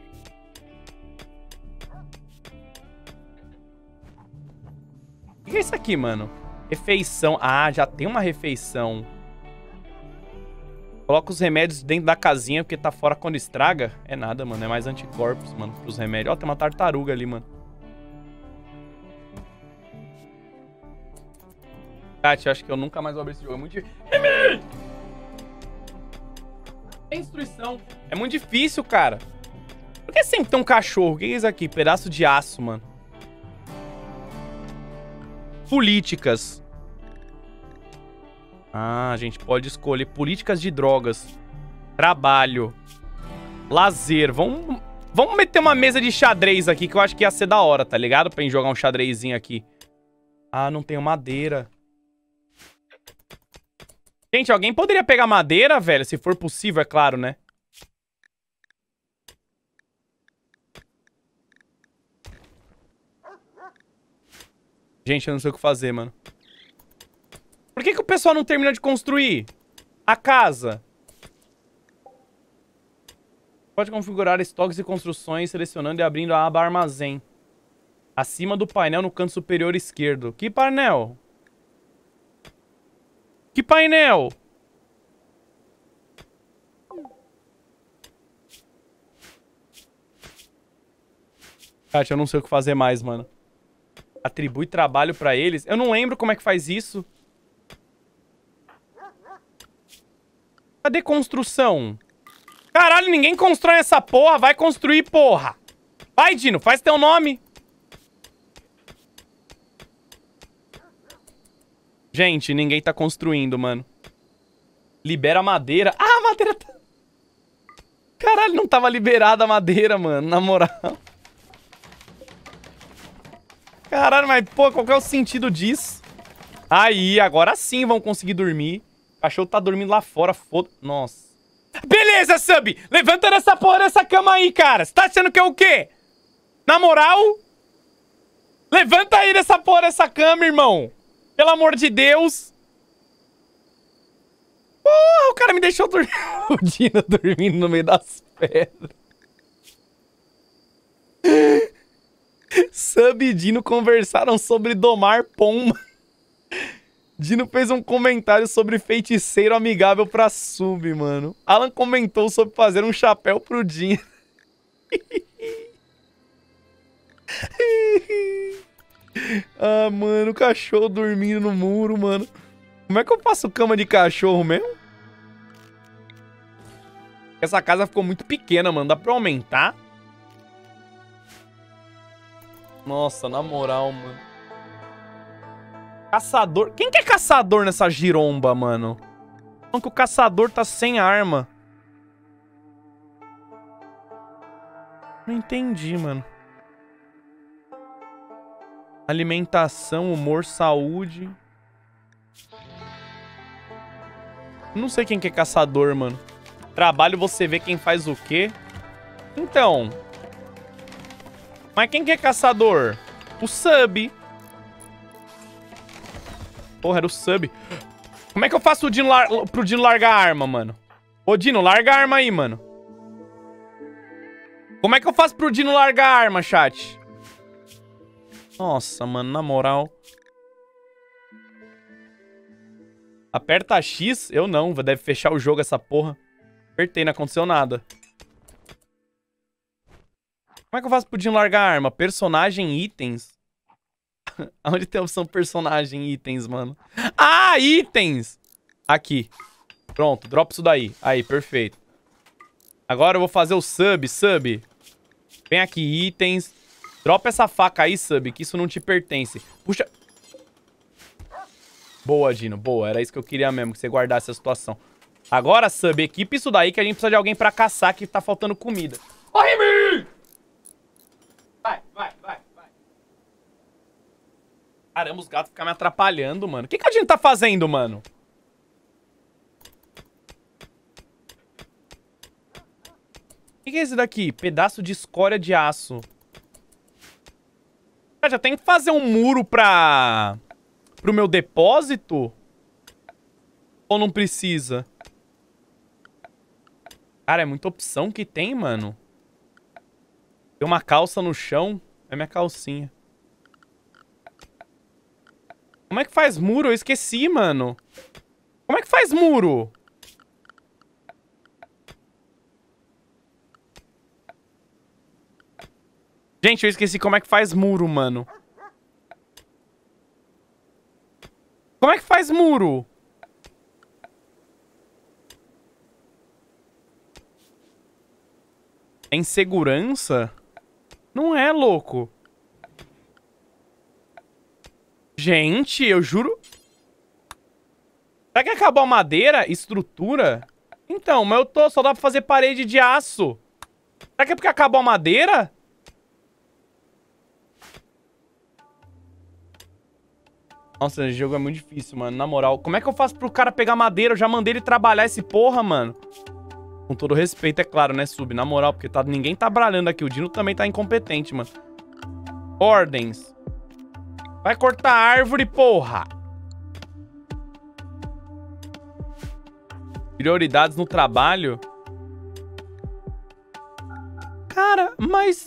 O que é isso aqui, mano? Refeição. Ah, já tem uma refeição. Coloca os remédios dentro da casinha, porque tá fora quando estraga. É nada, mano. É mais anticorpos, mano, pros remédios. Ó, tem uma tartaruga ali, mano. Chat, eu acho que eu nunca mais vou abrir esse jogo. É muito difícil. Tem instrução. É muito difícil, cara. Por que sempre tem um cachorro? O que é isso aqui? Pedaço de aço, mano. Políticas. Ah, a gente pode escolher políticas de drogas. Trabalho. Lazer. Vamos meter uma mesa de xadrez aqui, que eu acho que ia ser da hora, tá ligado? Pra gente jogar um xadrezinho aqui. Ah, não tenho madeira. Gente, alguém poderia pegar madeira, velho? Se for possível, é claro, né? Gente, eu não sei o que fazer, mano. Por que o pessoal não termina de construir a casa? Pode configurar estoques e construções selecionando e abrindo a aba armazém. Acima do painel no canto superior esquerdo. Que painel? Que painel? Chat, eu não sei o que fazer mais, mano. Atribui trabalho pra eles. Eu não lembro como é que faz isso. Cadê construção? Caralho, ninguém constrói essa porra. Vai construir, porra. Vai, Dino, faz teu nome. Gente, ninguém tá construindo, mano. Libera a madeira. Ah, a madeira tá... Caralho, não tava liberada a madeira, mano. Na moral. Caralho, mas, pô, qual que é o sentido disso? Aí, agora sim vão conseguir dormir. O cachorro tá dormindo lá fora, foda... Nossa. Beleza, Sub! Levanta dessa porra dessa cama aí, cara! Você tá achando que é o quê? Na moral? Levanta aí dessa porra dessa cama, irmão! Pelo amor de Deus! Porra, o cara me deixou dormir. O Dino dormindo no meio das pedras. Sub e Dino conversaram sobre domar pomba. Dino fez um comentário sobre feiticeiro amigável pra sub, mano. Alan comentou sobre fazer um chapéu pro Dino. Ah, mano, o cachorro dormindo no muro, mano. Como é que eu faço cama de cachorro mesmo? Essa casa ficou muito pequena, mano. Dá pra aumentar? Nossa, na moral, mano. Caçador. Quem que é caçador nessa giromba, mano? Não, que o caçador tá sem arma. Não entendi, mano. Alimentação, humor, saúde. Não sei quem que é caçador, mano. Trabalho, você vê quem faz o quê. Então. Mas quem que é caçador? O Sub. Porra, era o Sub. Como é que eu faço pro Dino largar a arma, mano? Ô, Dino, larga a arma aí, mano. Como é que eu faço pro Dino largar a arma, chat? Nossa, mano, na moral. Aperta X? Eu não, deve fechar o jogo essa porra. Apertei, não aconteceu nada. Como é que eu faço pro Dinho largar a arma? Personagem, itens? Onde tem a opção personagem, itens, mano? Ah, itens! Aqui. Pronto, dropa isso daí. Aí, perfeito. Agora eu vou fazer o sub. Vem aqui, itens. Dropa essa faca aí, sub, que isso não te pertence. Puxa. Boa, Dino, boa. Era isso que eu queria mesmo, que você guardasse a situação. Agora, sub, equipe isso daí, que a gente precisa de alguém pra caçar, que tá faltando comida. Corre, mim! Vai. Caramba, os gatos ficam me atrapalhando, mano. O que a Dino tá fazendo, mano? O que é esse daqui? Pedaço de escória de aço. Já tem que fazer um muro pro meu depósito? Ou não precisa? Cara, é muita opção que tem, mano. Tem uma calça no chão. É minha calcinha. Como é que faz muro? Eu esqueci, mano. Como é que faz muro? Gente, eu esqueci como é que faz muro, mano. Como é que faz muro? É insegurança? Não é, louco. Gente, eu juro... Será que acabou a madeira? Estrutura? Então, mas só dá pra fazer parede de aço. Será que é porque acabou a madeira? Nossa, esse jogo é muito difícil, mano. Na moral, como é que eu faço pro cara pegar madeira? Eu já mandei ele trabalhar esse porra, mano. Com todo respeito, é claro, né, Sub? Na moral, porque ninguém tá bralhando aqui. O Dino também tá incompetente, mano. Ordens. Vai cortar a árvore, porra. Prioridades no trabalho. Cara, mas...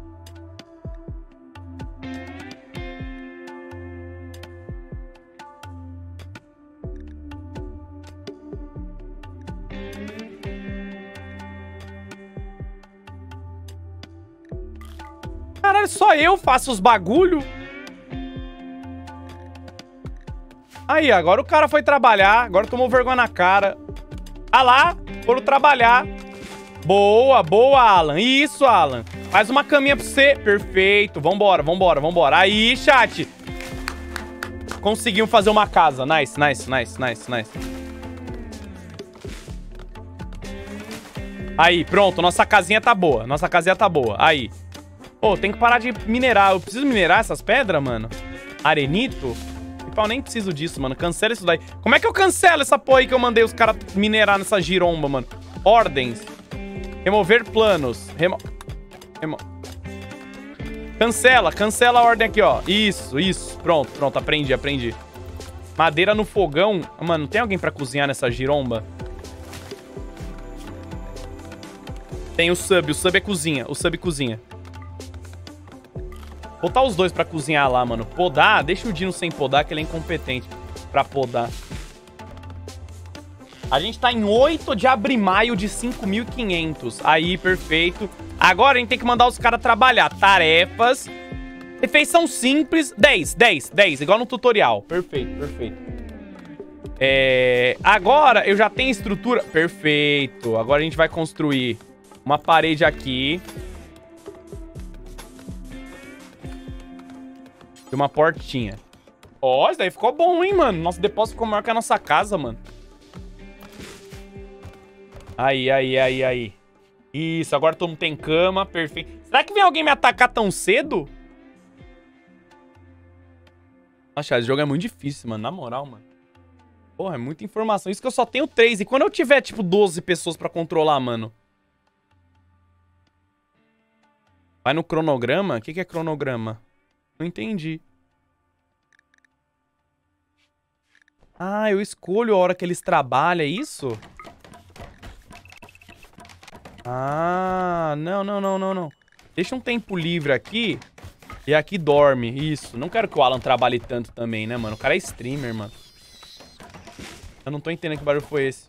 Caralho, só eu faço os bagulho? Aí, agora o cara foi trabalhar. Agora tomou vergonha na cara. Ah lá, foram trabalhar. Boa, boa, Alan. Isso, Alan. Faz uma caminha pra você. Perfeito. Vambora. Aí, chat. Conseguimos fazer uma casa. Nice. Aí, pronto. Nossa casinha tá boa. Aí. Pô, tem que parar de minerar. Eu preciso minerar essas pedras, mano? Arenito? Eu nem preciso disso, mano. Cancela isso daí. Como é que eu cancelo essa porra aí que eu mandei os caras minerar nessa giromba, mano? Ordens. Remover planos. Cancela a ordem aqui, ó. Isso. Pronto. Aprendi. Madeira no fogão. Mano, tem alguém pra cozinhar nessa giromba? Tem o sub é cozinha. O sub cozinha. Botar os dois pra cozinhar lá, mano. Podar, deixa o Dino sem podar, que ele é incompetente pra podar. A gente tá em 8 de maio de 5.500. Aí, perfeito. Agora a gente tem que mandar os caras trabalhar. Tarefas. Refeição simples. 10, igual no tutorial. Perfeito. Agora eu já tenho estrutura. Perfeito. Agora a gente vai construir uma parede aqui. E uma portinha. Ó, isso daí ficou bom, hein, mano? Nosso depósito ficou maior que a nossa casa, mano. Aí. Isso, agora todo mundo tem cama, perfeito. Será que vem alguém me atacar tão cedo? Nossa, esse jogo é muito difícil, mano. Na moral, mano. Porra, é muita informação. Isso que eu só tenho 3. E quando eu tiver, tipo, 12 pessoas pra controlar, mano? Vai no cronograma? O que é cronograma? Não entendi. Ah, eu escolho a hora que eles trabalham, é isso? Ah, não. Deixa um tempo livre aqui. E aqui dorme. Isso. Não quero que o Alan trabalhe tanto também, né, mano? O cara é streamer, mano. Eu não tô entendendo que barulho foi esse.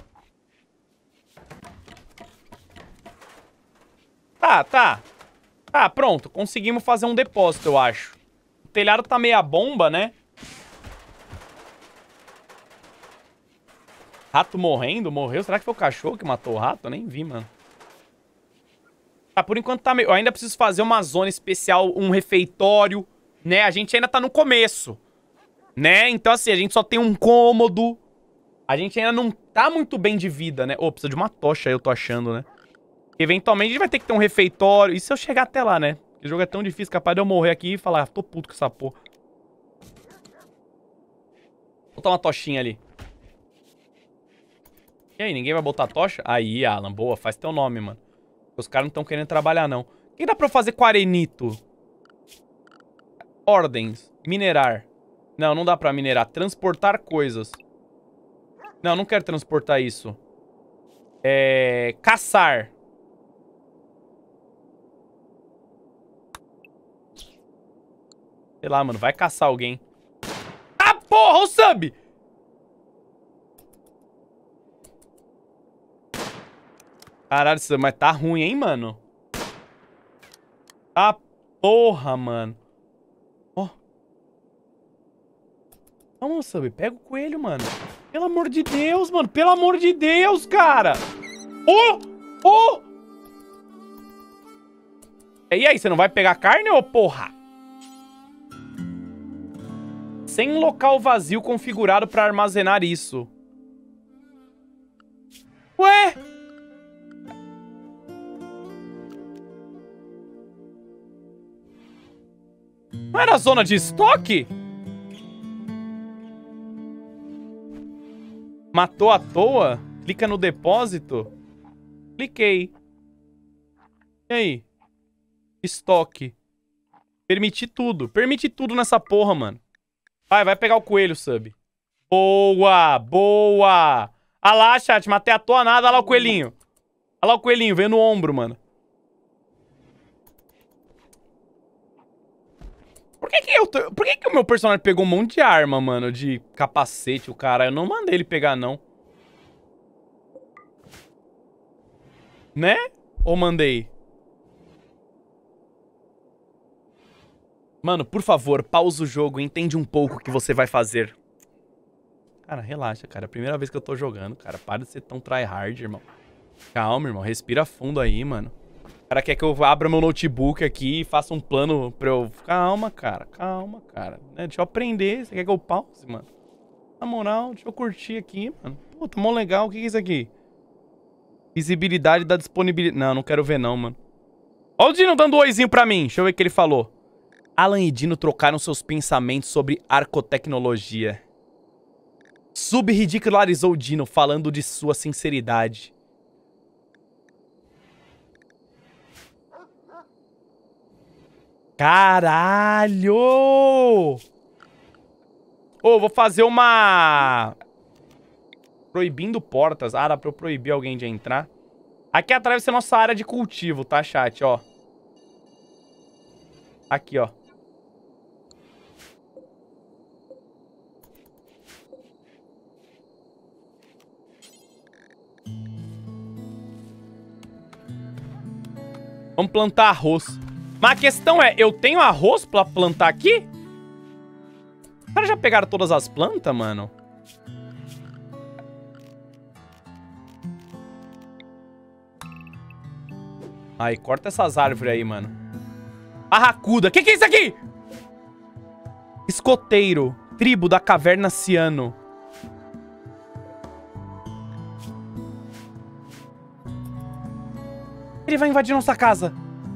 Tá, pronto. Conseguimos fazer um depósito, eu acho. O telhado tá meia bomba, né? Rato morrendo? Morreu? Será que foi o cachorro que matou o rato? Eu nem vi, mano. Tá, por enquanto tá meio... Eu ainda preciso fazer uma zona especial, um refeitório, né? A gente ainda tá no começo, né? Então, assim, a gente só tem um cômodo. A gente ainda não tá muito bem de vida, né? Ô, precisa de uma tocha aí, eu tô achando, né? Eventualmente a gente vai ter que ter um refeitório. E se eu chegar até lá, né? O jogo é tão difícil, capaz de eu morrer aqui e falar, tô puto com essa porra. Vou botar uma tochinha ali. E aí, ninguém vai botar tocha? Aí, Alan, boa, faz teu nome, mano. Os caras não estão querendo trabalhar, não. O que dá pra eu fazer com arenito? Ordens. Minerar. Não, não dá pra minerar. Transportar coisas. Não, não quero transportar isso. Caçar. Sei lá, mano. Vai caçar alguém. Ah, porra, o sub! Caralho, mas tá ruim, hein, mano? Tá porra, mano. Ó. Vamos, sub. Pega o coelho, mano. Pelo amor de Deus, mano. Pelo amor de Deus, cara. Oh! E aí, você não vai pegar carne, ô porra? Sem local vazio configurado pra armazenar isso. Ué? Não era zona de estoque? Matou à toa? Clica no depósito. Cliquei. E aí? Estoque. Permitir tudo. Permite tudo nessa porra, mano. Vai pegar o coelho, sub. Boa, boa. Ah lá, chat, matei à toa nada. Olha lá o coelhinho. Olha lá o coelhinho, veio no ombro, mano. Por que o meu personagem pegou um monte de arma, mano? De capacete, o cara. Eu não mandei ele pegar, não. Né? Ou mandei? Mano, por favor, pausa o jogo e entende um pouco o que você vai fazer. Cara, relaxa, cara. É a primeira vez que eu tô jogando, cara. Para de ser tão tryhard, irmão. Calma, irmão. Respira fundo aí, mano. O cara quer que eu abra meu notebook aqui e faça um plano pra eu... Calma, cara. Calma, cara. Deixa eu aprender. Você quer que eu pause, mano? Na moral, deixa eu curtir aqui, mano. Pô, tá mó legal. O que é isso aqui? Visibilidade da disponibilidade... Não quero ver não, mano. Ó o Dino dando um oizinho pra mim. Deixa eu ver o que ele falou. Alan e Dino trocaram seus pensamentos sobre arcotecnologia. Sub-ridicularizou Dino, falando de sua sinceridade. Caralho! Ô, vou fazer uma... Proibindo portas. Ah, dá pra eu proibir alguém de entrar. Aqui atrás vai ser nossa área de cultivo, tá, chat? Ó. Aqui, ó. Vamos plantar arroz. Mas a questão é, eu tenho arroz pra plantar aqui? Os caras já pegaram todas as plantas, mano? Aí, corta essas árvores aí, mano. Barracuda. Que é isso aqui? Escoteiro. Tribo da caverna Ciano. Ele vai invadir nossa casa.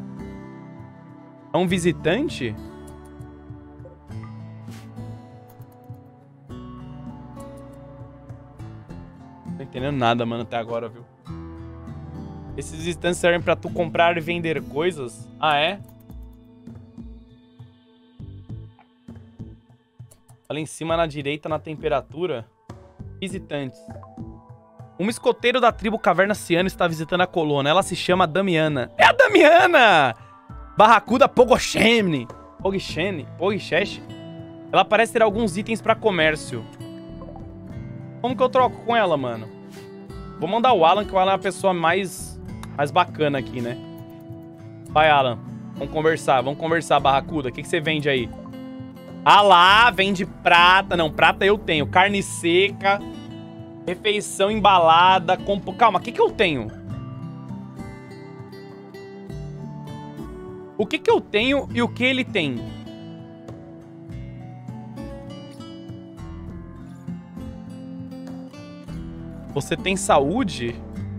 É um visitante? Não tô entendendo nada, mano, até agora, viu? Esses visitantes servem pra tu comprar e vender coisas? Ah, é? Ali em cima, na direita, na temperatura. Visitantes. Um escoteiro da tribo Caverna Ciano está visitando a colônia. Ela se chama Damiana. É a Damiana! Barracuda Pogochemne. Pogchesh. Ela parece ter alguns itens pra comércio. Como que eu troco com ela, mano? Vou mandar o Alan, que o Alan é a pessoa mais bacana aqui, né? Vai, Alan. Vamos conversar, barracuda. O que você vende aí? Ah lá, vende prata. Não, prata eu tenho. Carne seca. Refeição embalada. Calma, o que eu tenho? O que eu tenho e o que ele tem? Você tem saúde?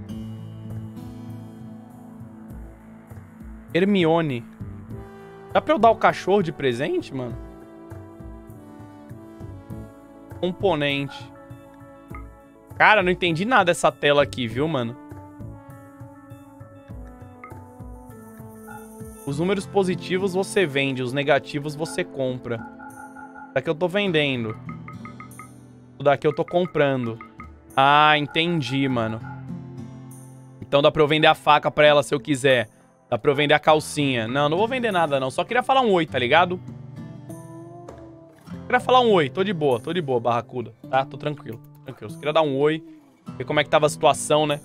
Hermione. Dá pra eu dar o cachorro de presente, mano? Componente. Cara, não entendi nada dessa tela aqui, viu, mano? Os números positivos você vende, os negativos você compra. Daqui eu tô vendendo. O daqui eu tô comprando. Ah, entendi, mano. Então dá pra eu vender a faca pra ela se eu quiser. Dá pra eu vender a calcinha. Não, não vou vender nada, não. Só queria falar um oi, tá ligado? Queria falar um oi. Tô de boa, barracuda. Tá? Tô tranquilo. Só queria dar um oi. Ver como é que tava a situação, né?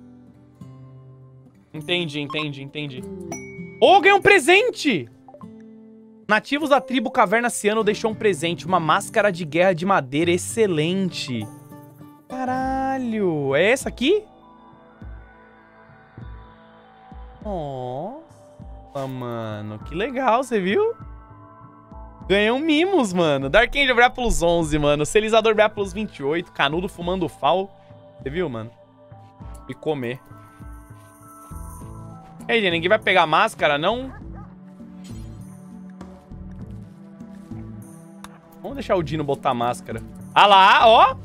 Entendi. Oh, ganhei um presente! Nativos da tribo Caverna Ciano deixou um presente. Uma máscara de guerra de madeira excelente. Caralho. É essa aqui? Nossa, mano. Que legal, você viu? Ganhei um mimos, mano. Dark Angel brilha pelos 11, mano. Celizador brilha pelos 28. Canudo fumando fal. Você viu, mano? E comer. E aí, ninguém vai pegar a máscara, não? Vamos deixar o Dino botar a máscara. Ah lá, ó!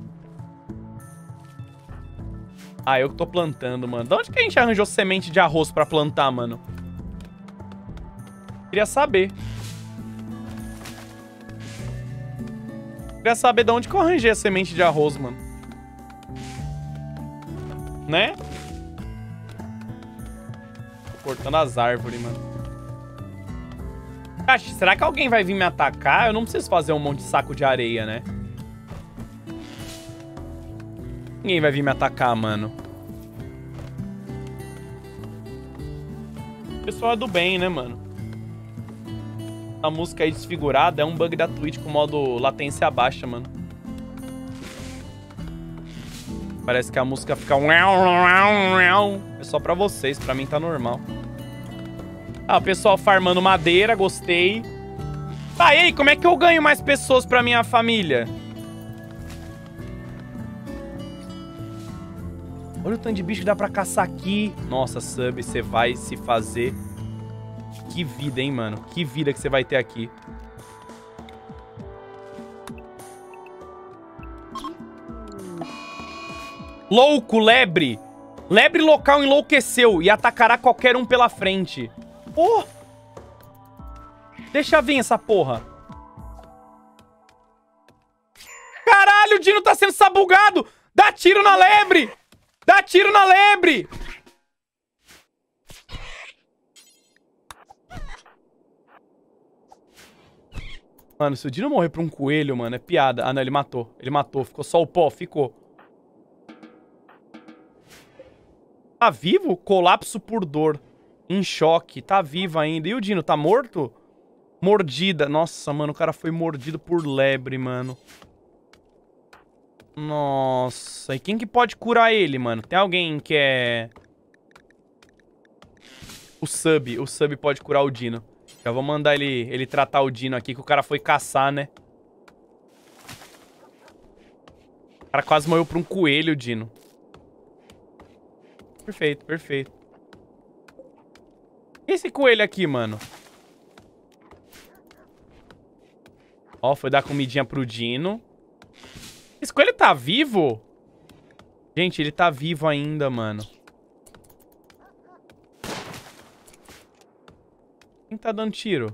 Ah, eu que tô plantando, mano. De onde que a gente arranjou semente de arroz pra plantar, mano? Queria saber. Queria saber de onde que eu arranjei a semente de arroz, mano. Né? Tô cortando as árvores, mano. Cara, será que alguém vai vir me atacar? Eu não preciso fazer um monte de saco de areia, né? Ninguém vai vir me atacar, mano. O pessoal é do bem, né, mano? A música aí desfigurada é um bug da Twitch com modo latência baixa, mano. Parece que a música fica... É só pra vocês, pra mim tá normal. Ah, o pessoal farmando madeira, gostei. Tá, e aí, como é que eu ganho mais pessoas pra minha família? Olha o tanto de bicho que dá pra caçar aqui. Nossa, Sub, você vai se fazer... Que vida, hein, mano? Que vida que você vai ter aqui. Louco, lebre! Lebre local enlouqueceu e atacará qualquer um pela frente. Oh! Deixa vir essa porra. Caralho, o Dino tá sendo sabugado! Dá tiro na lebre! Dá tiro na lebre! Mano, se o Dino morrer pra um coelho, mano, é piada. Ah, não, ele matou. Ele matou. Ficou só o pó. Ficou. Tá vivo? Colapso por dor. Em choque. Tá vivo ainda. E o Dino, tá morto? Mordida. Nossa, mano, o cara foi mordido por lebre, mano. Nossa. E quem que pode curar ele, mano? Tem alguém que é... O Sub. O Sub pode curar o Dino. Já vou mandar ele tratar o Dino aqui, que o cara foi caçar, né? O cara quase morreu pra um coelho, Dino. Perfeito, perfeito. E esse coelho aqui, mano? Ó, foi dar comidinha pro Dino. Esse coelho tá vivo? Gente, ele tá vivo ainda, mano. Quem tá dando tiro?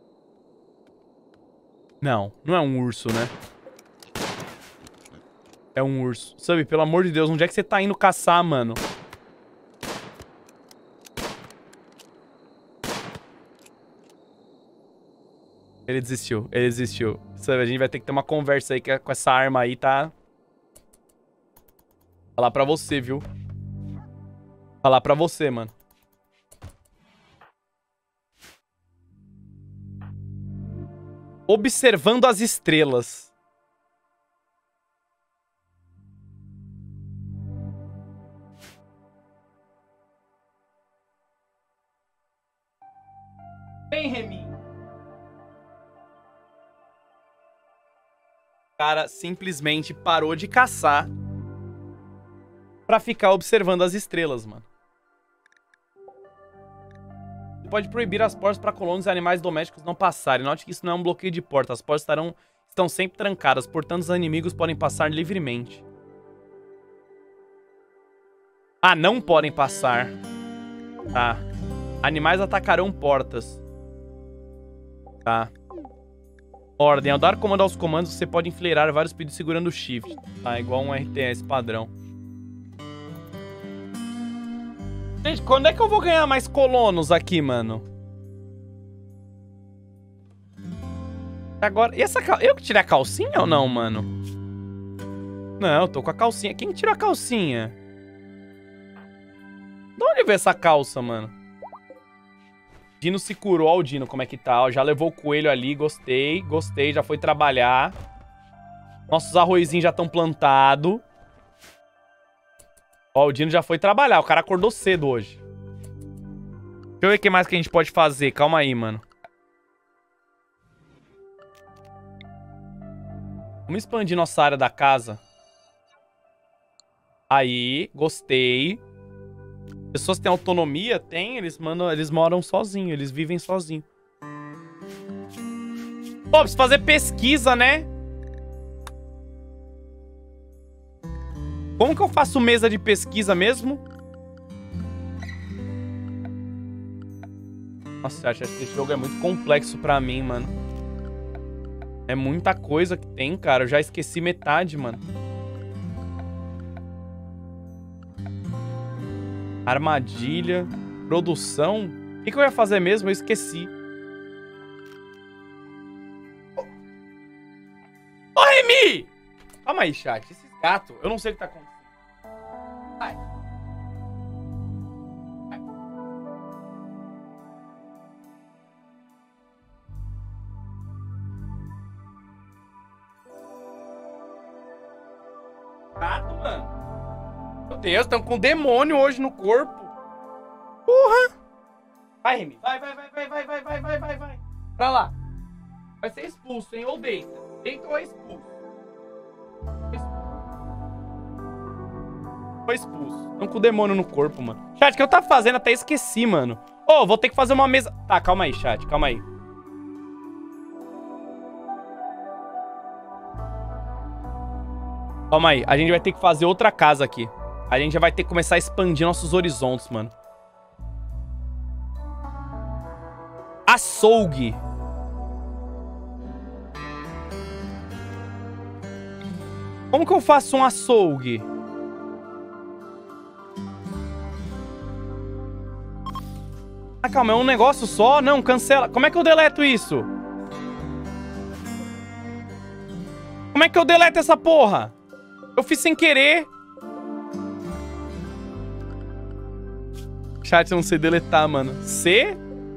Não, não é um urso, né? É um urso. Sabe, pelo amor de Deus, onde é que você tá indo caçar, mano? Ele desistiu, ele desistiu. Sabe, a gente vai ter que ter uma conversa aí com essa arma aí, tá? Falar pra você, viu? Falar pra você, mano. Observando as estrelas. Vem, Remy. O cara simplesmente parou de caçar pra ficar observando as estrelas, mano. Você pode proibir as portas para colonos e animais domésticos não passarem. Note que isso não é um bloqueio de porta. As portas estão sempre trancadas, portanto os inimigos podem passar livremente. Ah, não podem passar. Tá. Animais atacarão portas. Tá. Ordem. Ao dar comando aos comandos, você pode enfileirar vários pedidos segurando o shift. Tá, igual um RTS padrão. Gente, quando é que eu vou ganhar mais colonos aqui, mano? Agora... E essa calça... Eu que tirei a calcinha ou não, mano? Não, eu tô com a calcinha. Quem tirou a calcinha? De onde veio essa calça, mano? Dino se curou. Ó o Dino, como é que tá. Ó, já levou o coelho ali. Gostei, gostei. Já foi trabalhar. Nossos arrozinhos já estão plantados. Ó, o Dino já foi trabalhar. O cara acordou cedo hoje. Deixa eu ver o que mais que a gente pode fazer. Calma aí, mano. Vamos expandir nossa área da casa. Aí, gostei. Pessoas têm autonomia? Tem. Eles moram sozinhos. Eles vivem sozinhos. Pô, preciso fazer pesquisa, né? Como que eu faço mesa de pesquisa mesmo? Nossa, acho que esse jogo é muito complexo pra mim, mano. É muita coisa que tem, cara. Eu já esqueci metade, mano. Armadilha. Produção. O que eu ia fazer mesmo? Eu esqueci. Ô, Remy! Calma aí, chat. Esses gatos, eu não sei o que tá acontecendo. Ai. Ai. Gato, mano. Meu Deus, estão com demônio hoje no corpo. Porra. Vai, Remy. Vai. Pra lá. Vai ser expulso, hein? Ou deita. Deita ou é expulso. Foi expulso. Estão com o demônio no corpo, mano. Chat, o que eu tava fazendo? Até esqueci, mano. Ô, vou ter que fazer uma mesa... Tá, calma aí, chat. Calma aí. Calma aí. A gente vai ter que fazer outra casa aqui. A gente já vai ter que começar a expandir nossos horizontes, mano. Açougue. Como que eu faço um açougue? Ah, calma, é um negócio só? Não, cancela. Como é que eu deleto isso? Como é que eu deleto essa porra? Eu fiz sem querer. Chat, eu não sei deletar, mano. C?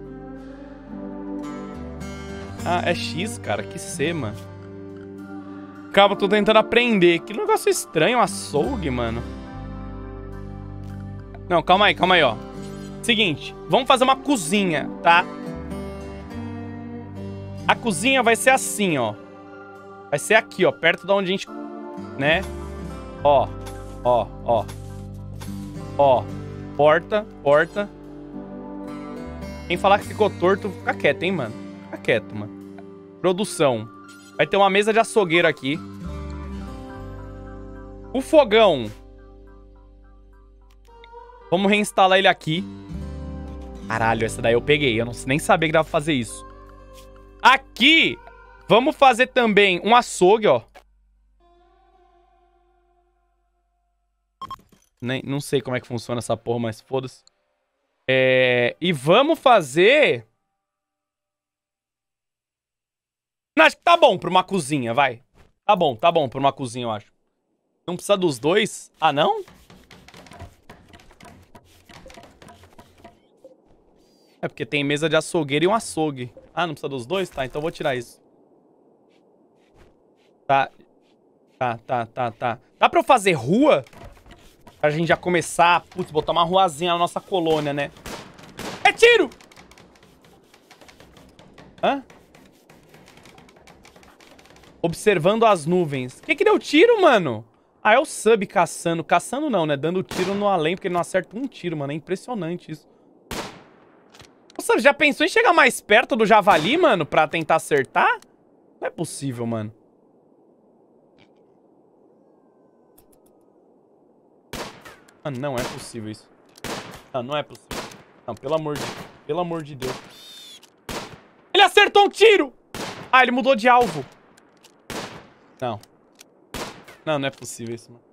Ah, é X, cara. Que C, mano. Calma, eu tô tentando aprender. Que negócio estranho, açougue, mano. Não, calma aí, ó. Seguinte, vamos fazer uma cozinha, tá? A cozinha vai ser assim, ó. Vai ser aqui, ó, perto de onde a gente... Né? Ó. Porta. Quem falar que ficou torto, fica quieto, hein, mano? Fica quieto, mano. Produção. Vai ter uma mesa de açougueiro aqui. O fogão. Vamos reinstalar ele aqui. Caralho, essa daí eu peguei. Eu não nem sabia que dava pra fazer isso. Aqui, vamos fazer também um açougue, ó. Nem, não sei como é que funciona essa porra, mas foda-se. E vamos fazer... Não, acho que tá bom pra uma cozinha, vai. Tá bom pra uma cozinha, eu acho. Não precisa dos dois? Ah, não? É porque tem mesa de açougueiro e um açougue. Ah, não precisa dos dois? Tá, então eu vou tirar isso. Tá. Dá pra eu fazer rua? Pra gente já começar... Putz, botar uma ruazinha na nossa colônia, né? É tiro! Hã? Observando as nuvens. Que deu tiro, mano? Ah, é o sub caçando. Caçando não, né? Dando tiro no além, porque ele não acerta um tiro, mano. É impressionante isso. Nossa, já pensou em chegar mais perto do javali, mano? Pra tentar acertar? Não é possível, mano. Mano, não é possível isso. Não, não é possível. Não, pelo amor de Deus. Ele acertou um tiro! Ah, ele mudou de alvo. Não. Não, não é possível isso, mano.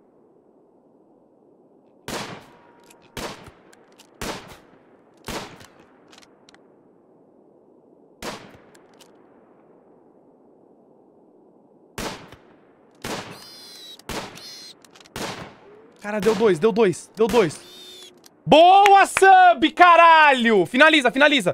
Cara, deu dois. Boa, sub, caralho! Finaliza.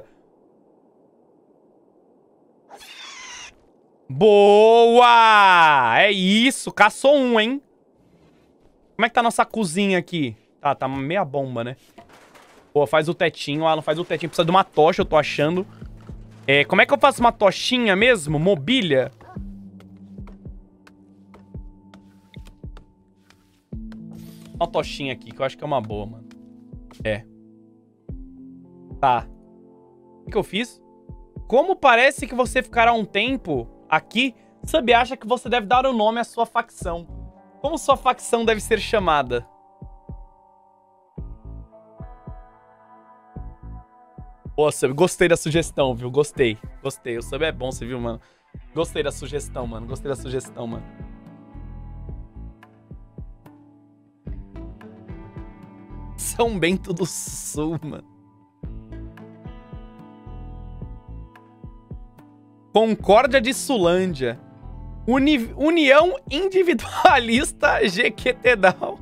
Boa! É isso, caçou um, hein? Como é que tá a nossa cozinha aqui? Tá meia bomba, né? Pô, faz o tetinho. Ah, não faz o tetinho. Precisa de uma tocha, eu tô achando. Como é que eu faço uma tochinha mesmo? Mobília? Uma tochinha aqui, que eu acho que é uma boa, mano. Tá. O que eu fiz? Como parece que você ficará um tempo aqui, Sub acha que você deve dar o nome à sua facção. Como sua facção deve ser chamada? Pô, Sub, gostei da sugestão, viu? Gostei. O Sub é bom, você viu, mano? Gostei da sugestão, mano. São Bento do Sul, mano. Concórdia de Sulândia. União Individualista Jequetedal.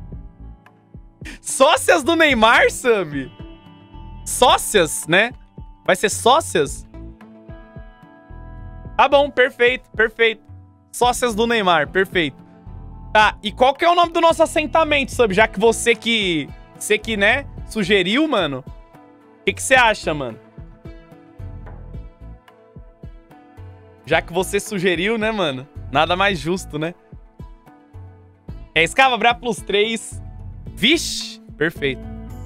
Sócias do Neymar, Sub? Sócias, né? Vai ser sócias? Tá bom, perfeito. Sócias do Neymar, perfeito. Tá, e qual que é o nome do nosso assentamento, Sub? Já que você que, né, sugeriu, mano. O que você acha, mano? Já que você sugeriu, né, mano? Nada mais justo, né? Escava Bra plus 3. Vixe! Perfeito.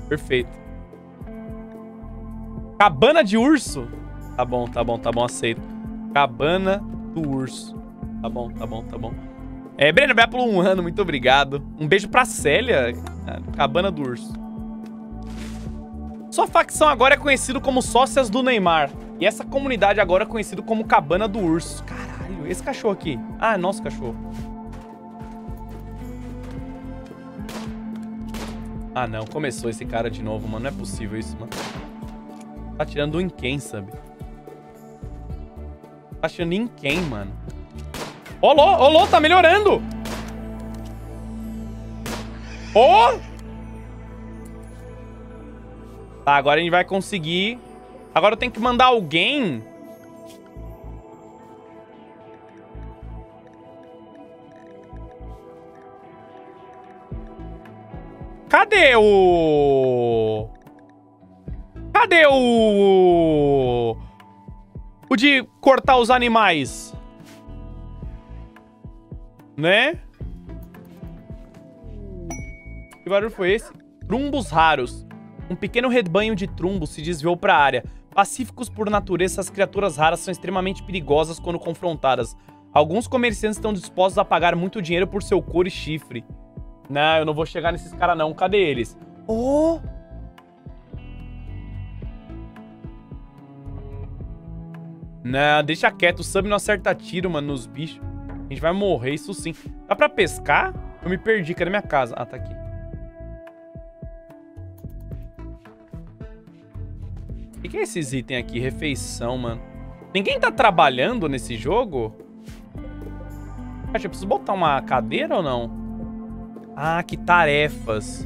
Cabana de urso? Tá bom, aceito. Cabana do urso. Tá bom. Breno Bra por 1 ano, muito obrigado. Um beijo pra Célia. Cabana do urso. Sua facção agora é conhecida como Sócias do Neymar. E essa comunidade agora é conhecida como Cabana do Urso. Caralho, esse cachorro aqui. Ah, é nosso cachorro. Ah, não. Começou esse cara de novo, mano. Não é possível isso, mano. Tá tirando em quem, Sub? Tá tirando em quem, mano? Olô, tá melhorando! Tá, agora a gente vai conseguir... Agora eu tenho que mandar alguém... Cadê o... O de cortar os animais? Né? Que barulho foi esse? Trumbos raros. Um pequeno rebanho de trumbos se desviou para a área. Pacíficos por natureza, essas criaturas raras são extremamente perigosas quando confrontadas. Alguns comerciantes estão dispostos a pagar muito dinheiro por seu couro e chifre. Não, eu não vou chegar nesses caras não. Cadê eles? Não, deixa quieto. O Sub não acerta tiro, mano, nos bichos. A gente vai morrer, isso sim. Dá pra pescar? Eu me perdi. Cadê minha casa? Ah, tá aqui. O que é esses itens aqui? Refeição, mano. Ninguém tá trabalhando nesse jogo? Acho que eu preciso botar uma cadeira ou não? Ah, que tarefas.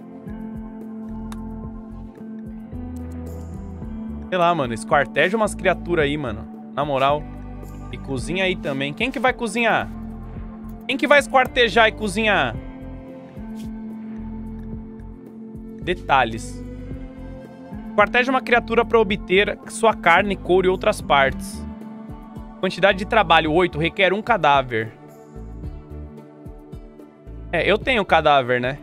Sei lá, mano. Esquarteja umas criaturas aí, mano. Na moral. E cozinha aí também. Quem que vai cozinhar? Quem que vai esquartejar e cozinhar? Detalhes. Esquarteja uma criatura para obter sua carne, couro e outras partes. Quantidade de trabalho, 8. Requer um cadáver. É, eu tenho cadáver, né?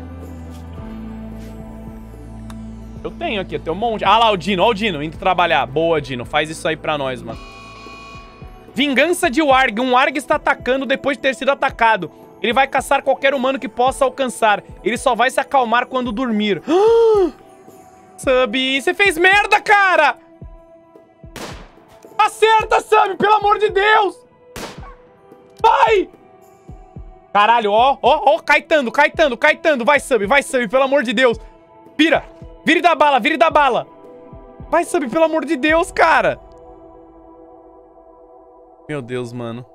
Eu tenho aqui, eu tenho um monte. Ah lá, o Dino, ó o Dino, indo trabalhar. Boa, Dino, faz isso aí pra nós, mano. Vingança de Warg. Um Warg está atacando depois de ter sido atacado. Ele vai caçar qualquer humano que possa alcançar. Ele só vai se acalmar quando dormir. Sub, você fez merda, cara! Acerta, Sub, pelo amor de Deus! Vai! Caralho, ó, caetando. Vai, Sub, pelo amor de Deus. Vira da bala. Vai, Sub, pelo amor de Deus, cara. Meu Deus, mano.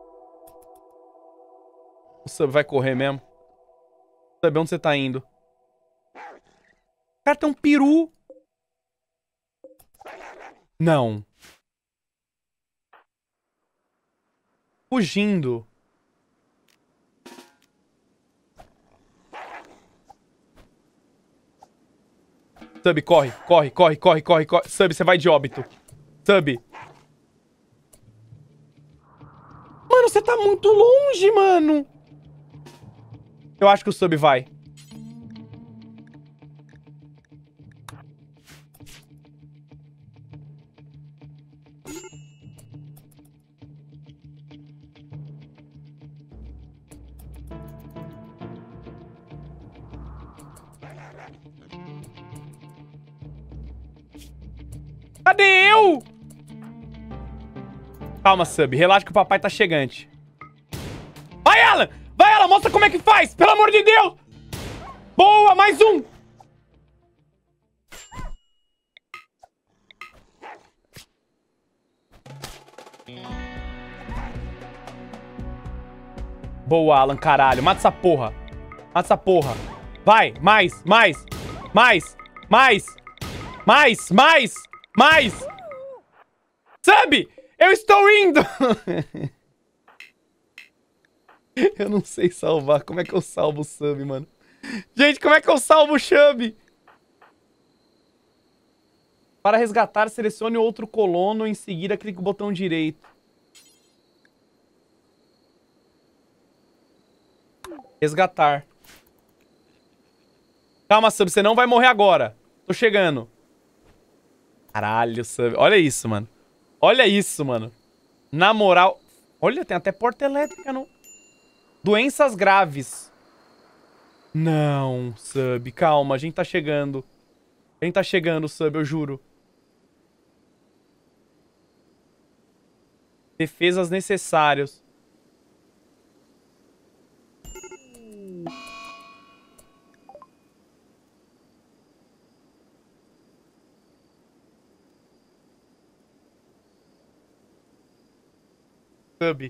O Sub vai correr mesmo. Sub, onde você tá indo? Cara, tem um peru. Não. Fugindo. Sub, corre. Sub, você vai de óbito. Sub. Mano, você tá muito longe, mano. Eu acho que o Sub vai. Cadê eu? Calma, Sub. Relaxa que o papai tá chegante. Vai, Alan! Mostra como é que faz! Pelo amor de Deus! Boa! Mais um! Boa, Alan, caralho. Mata essa porra. Vai! Mais! Sub! Eu estou indo! Eu não sei salvar. Como é que eu salvo o Sub, mano? Gente, como é que eu salvo o Sub? Para resgatar, selecione outro colono. Em seguida, clique no botão direito. Resgatar. Calma, Sub. Você não vai morrer agora. Tô chegando. Caralho, Sub. Olha isso, mano. Na moral... Olha, tem até porta elétrica no... Doenças graves. Não, Sub. Calma, a gente tá chegando. Sub, eu juro. Defesas necessárias. Sub.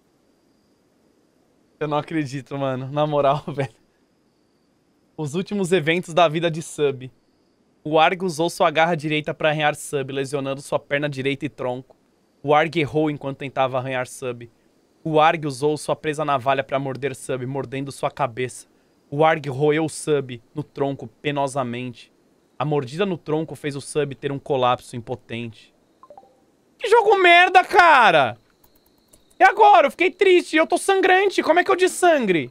Eu não acredito, mano. Na moral, velho. Os últimos eventos da vida de Sub. O Warg usou sua garra direita para arranhar Sub, lesionando sua perna direita e tronco. O Warg errou enquanto tentava arranhar Sub. O Warg usou sua presa navalha para morder Sub, mordendo sua cabeça. O Warg roeu Sub no tronco penosamente. A mordida no tronco fez o Sub ter um colapso impotente. Que jogo merda, cara! E agora? Eu fiquei triste. Eu tô sangrante. Como é que eu dessangre?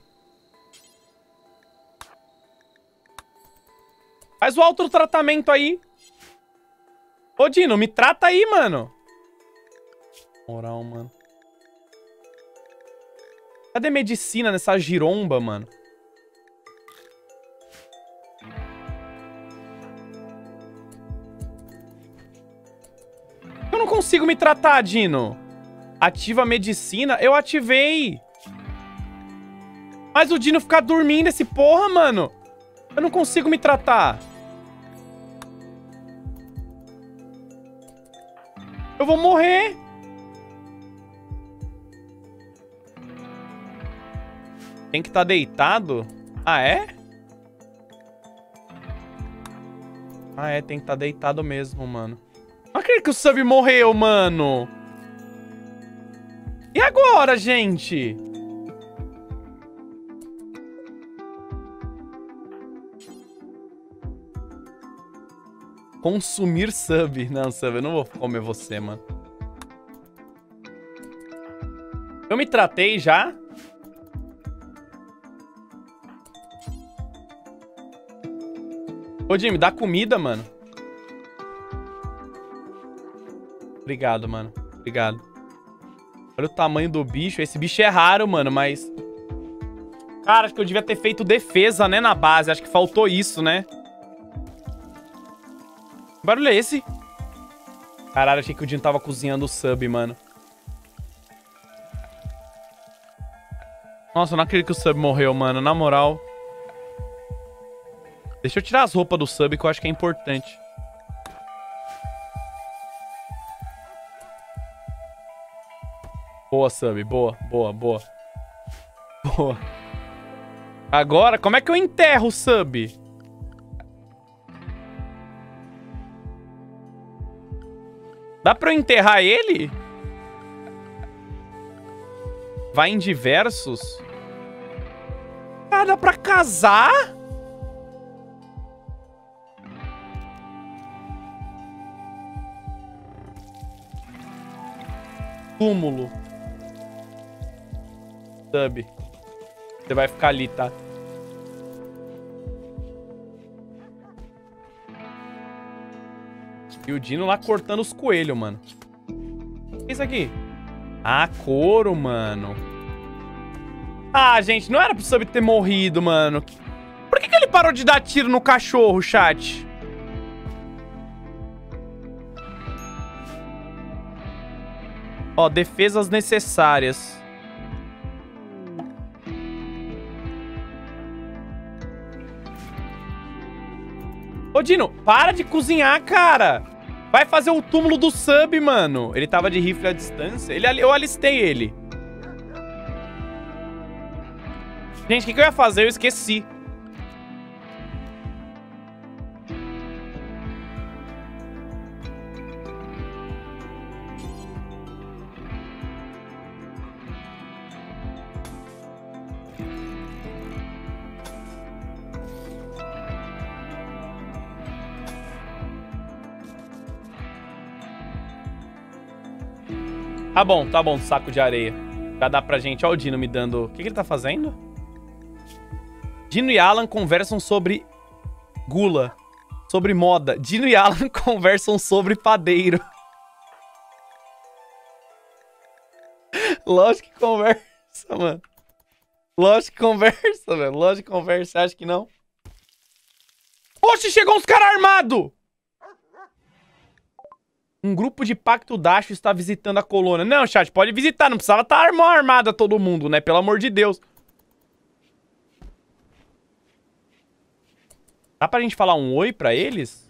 Faz o autotratamento aí. Ô, Dino, me trata aí, mano. Moral, mano. Cadê medicina nessa giromba, mano? Eu não consigo me tratar, Dino. Ativa a medicina? Eu ativei. Mas o Dino ficar dormindo esse porra, mano. Eu não consigo me tratar. Eu vou morrer. Tem que estar deitado? Ah, é? Ah, é. Tem que estar deitado mesmo, mano. Não acredito que o sub morreu, mano. E agora, gente? Consumir sub. Não, sub, eu não vou comer você, mano. Eu me tratei já? Ô, Jimmy, dá comida, mano. Obrigado, mano. Obrigado. Olha o tamanho do bicho. Esse bicho é raro, mano, mas... Cara, acho que eu devia ter feito defesa, né, na base. Acho que faltou isso, né? Que barulho é esse? Caralho, achei que o Dino tava cozinhando o sub, mano. Nossa, eu não acredito que o sub morreu, mano. Na moral. Deixa eu tirar as roupas do sub, que eu acho que é importante. Boa, sub. Boa, boa, boa. Boa. Agora, como é que eu enterro o sub? Dá pra eu enterrar ele? Vai em diversos? Ah, dá pra casar? Túmulo. Sub. Você vai ficar ali, tá? E o Dino lá cortando os coelhos, mano. O que é isso aqui? Ah, couro, mano. Ah, gente, não era pro Sub ter morrido, mano. Por que ele parou de dar tiro no cachorro, chat? Ó, defesas necessárias. Ô, Dino, para de cozinhar, cara. Vai fazer o túmulo do Sub, mano. Ele tava de rifle à distância. Eu alistei ele. Gente, o que eu ia fazer? Eu esqueci. Tá bom, saco de areia. Já dá pra gente. Ó o Dino me dando... O que ele tá fazendo? Dino e Alan conversam sobre gula. Sobre moda. Dino e Alan conversam sobre padeiro. Lógico que conversa, mano. Lógico que conversa, velho. Lógico que conversa. Você acha que não? Oxe, chegou uns caras armados! Um grupo de Pacto Dacho está visitando a colônia. Não, chat, pode visitar. Não precisava estar armada todo mundo, né? Pelo amor de Deus. Dá pra gente falar um oi pra eles?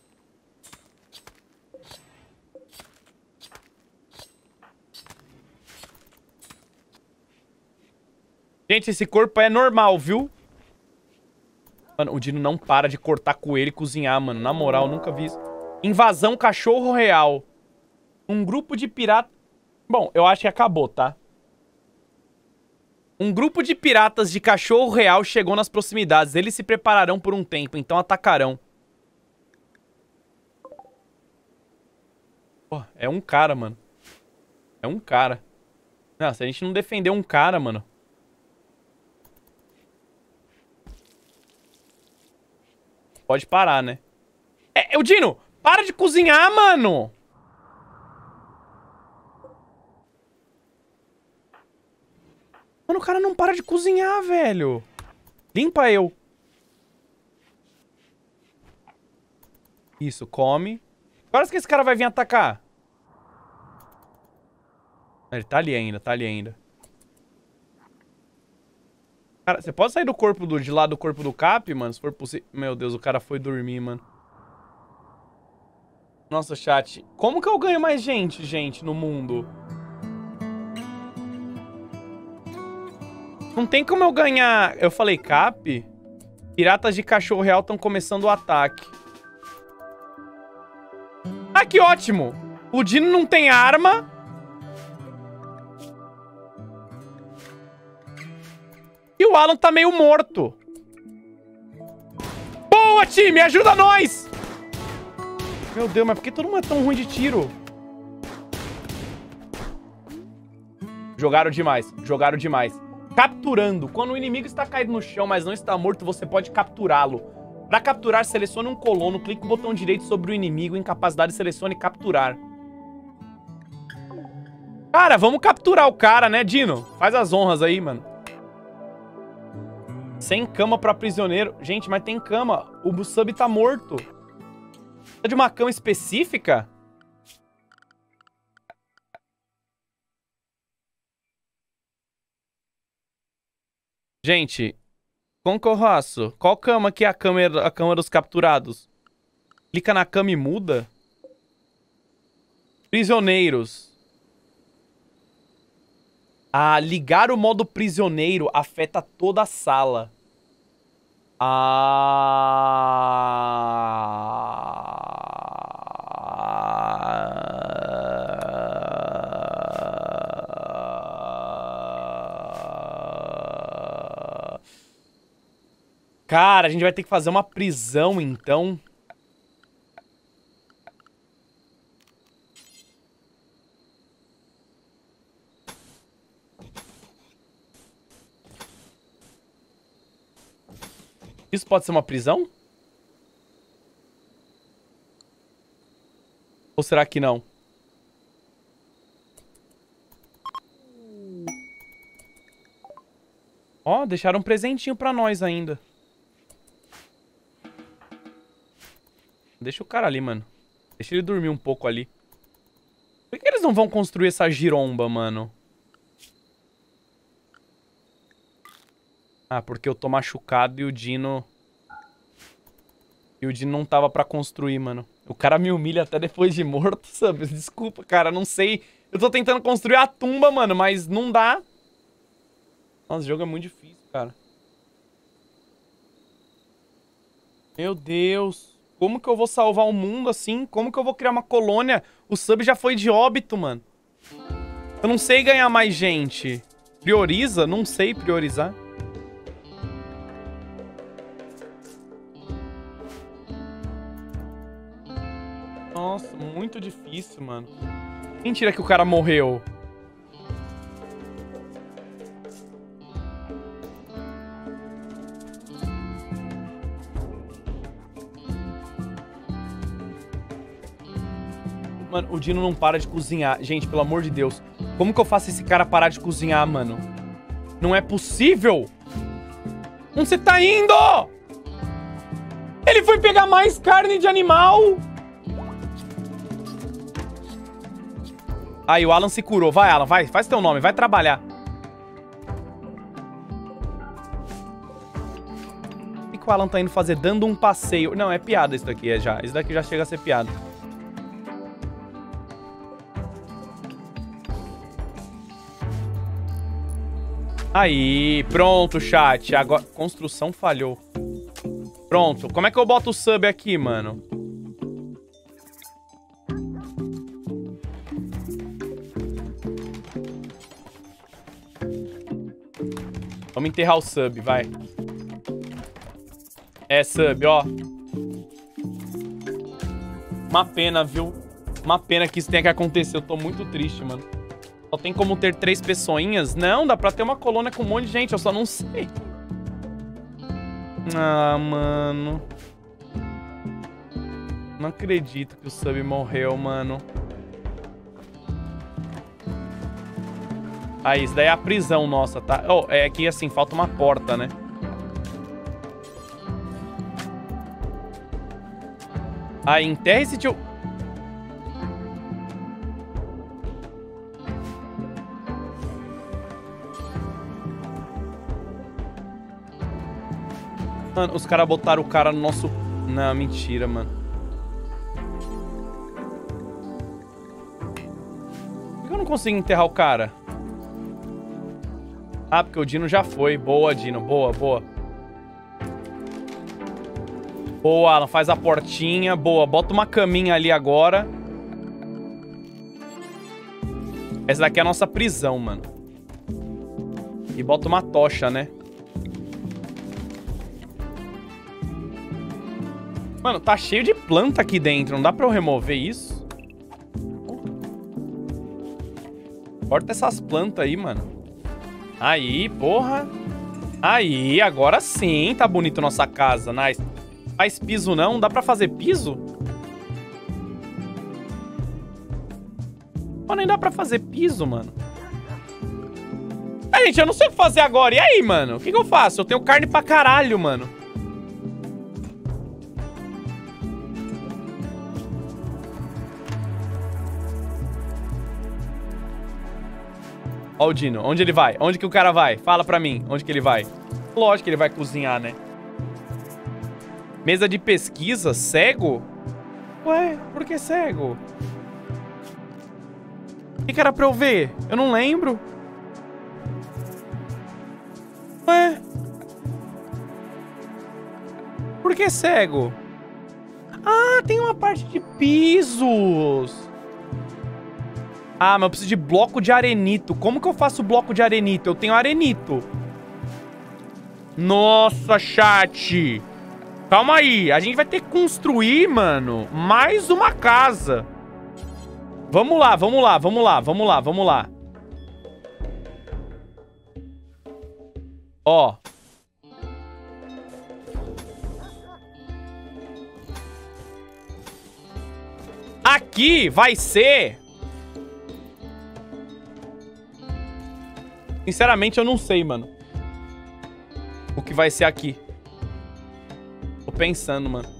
Gente, esse corpo é normal, viu? Mano, o Dino não para de cortar coelho e cozinhar, mano. Na moral, nunca vi isso. Invasão cachorro real. Um grupo de piratas... Bom, eu acho que acabou, tá? Um grupo de piratas de cachorro real chegou nas proximidades. Eles se prepararão por um tempo, então atacarão. Pô, é um cara, mano. É um cara. Não, se a gente não defender um cara, mano... Pode parar, né? O Dino, para de cozinhar, mano! Mano, o cara não para de cozinhar, velho. Limpa eu. Isso, come. Agora que esse cara vai vir atacar. Ele tá ali ainda, tá ali ainda. Cara, você pode sair do corpo de lá do corpo do Cap, mano? Se for possível. Meu Deus, o cara foi dormir, mano. Nossa, chat. Como que eu ganho mais gente, no mundo? Não tem como eu ganhar... Eu falei, Cap? Piratas de Cachorro Real estão começando o ataque. Ah, que ótimo! O Dino não tem arma. E o Alan tá meio morto. Boa, time! Ajuda nós! Meu Deus, mas por que todo mundo é tão ruim de tiro? Jogaram demais. Jogaram demais. Capturando. Quando o inimigo está caído no chão, mas não está morto, você pode capturá-lo. Para capturar, selecione um colono, clique no botão direito sobre o inimigo, em capacidade, selecione capturar. Cara, vamos capturar o cara, né, Dino? Faz as honras aí, mano. Sem cama pra prisioneiro. Gente, mas tem cama. O sub tá morto. Precisa de uma cama específica? Gente, como que eu faço? Qual cama que é a cama dos capturados? Clica na cama e muda? Prisioneiros. Ah, ligar o modo prisioneiro afeta toda a sala. Cara, a gente vai ter que fazer uma prisão, então. Isso pode ser uma prisão? Ou será que não? Ó, deixaram um presentinho pra nós ainda. Deixa o cara ali, mano. Deixa ele dormir um pouco ali. Por que eles não vão construir essa giromba, mano? Ah, porque eu tô machucado e o Dino... E o Dino não tava pra construir, mano. O cara me humilha até depois de morto, sabe? Desculpa, cara, não sei. Eu tô tentando construir a tumba, mano, mas não dá. Nossa, o jogo é muito difícil, cara. Meu Deus. Como que eu vou salvar o mundo assim? Como que eu vou criar uma colônia? O sub já foi de óbito, mano. Eu não sei ganhar mais gente. Prioriza? Não sei priorizar. Nossa, muito difícil, mano. Mentira que o cara morreu. Mano, o Dino não para de cozinhar. Gente, pelo amor de Deus. Como que eu faço esse cara parar de cozinhar, mano? Não é possível. Onde você tá indo? Ele foi pegar mais carne de animal. Aí, o Alan se curou. Vai, Alan, vai. Faz teu nome. Vai trabalhar. O que o Alan tá indo fazer? Dando um passeio. Não, é piada isso daqui, é já. Isso daqui já chega a ser piada. Aí, pronto, chat. Agora, construção falhou. Pronto. Como é que eu boto o sub aqui, mano? Vamos enterrar o sub, vai. É, sub, ó. Uma pena, viu? Uma pena que isso tenha que acontecer. Eu tô muito triste, mano. Só tem como ter 3 pessoinhas? Não, dá pra ter uma colônia com um monte de gente. Eu só não sei. Ah, mano. Não acredito que o sub morreu, mano. Aí, isso daí é a prisão nossa, tá? Oh, é que, assim, falta uma porta, né? Aí, enterra esse tio... Mano, os caras botaram o cara no nosso... Não, mentira, mano. Por que eu não consigo enterrar o cara? Ah, porque o Dino já foi. Boa, Dino. Boa, boa. Boa, Alan. Faz a portinha. Boa. Bota uma caminha ali agora. Essa daqui é a nossa prisão, mano. E bota uma tocha, né? Mano, tá cheio de planta aqui dentro. Não dá pra eu remover isso? Corta essas plantas aí, mano. Aí, porra. Aí, agora sim tá bonito nossa casa. Nice. Faz piso não? Dá pra fazer piso? Pô, nem dá pra fazer piso, mano. Gente, eu não sei o que fazer agora. E aí, mano? O que eu faço? Eu tenho carne pra caralho, mano. Ó o Dino. Onde ele vai? Onde que o cara vai? Fala pra mim. Onde que ele vai? Lógico que ele vai cozinhar, né? Mesa de pesquisa? Cego? Ué, por que cego? O que era pra eu ver? Eu não lembro. Ué? Por que cego? Ah, tem uma parte de pisos. Ah, mas eu preciso de bloco de arenito. Como que eu faço bloco de arenito? Eu tenho arenito. Nossa, chat. Calma aí. A gente vai ter que construir, mano, mais uma casa. Vamos lá, vamos lá, vamos lá, vamos lá, vamos lá. Ó. Aqui vai ser... Sinceramente, eu não sei, mano. O que vai ser aqui. Tô pensando, mano.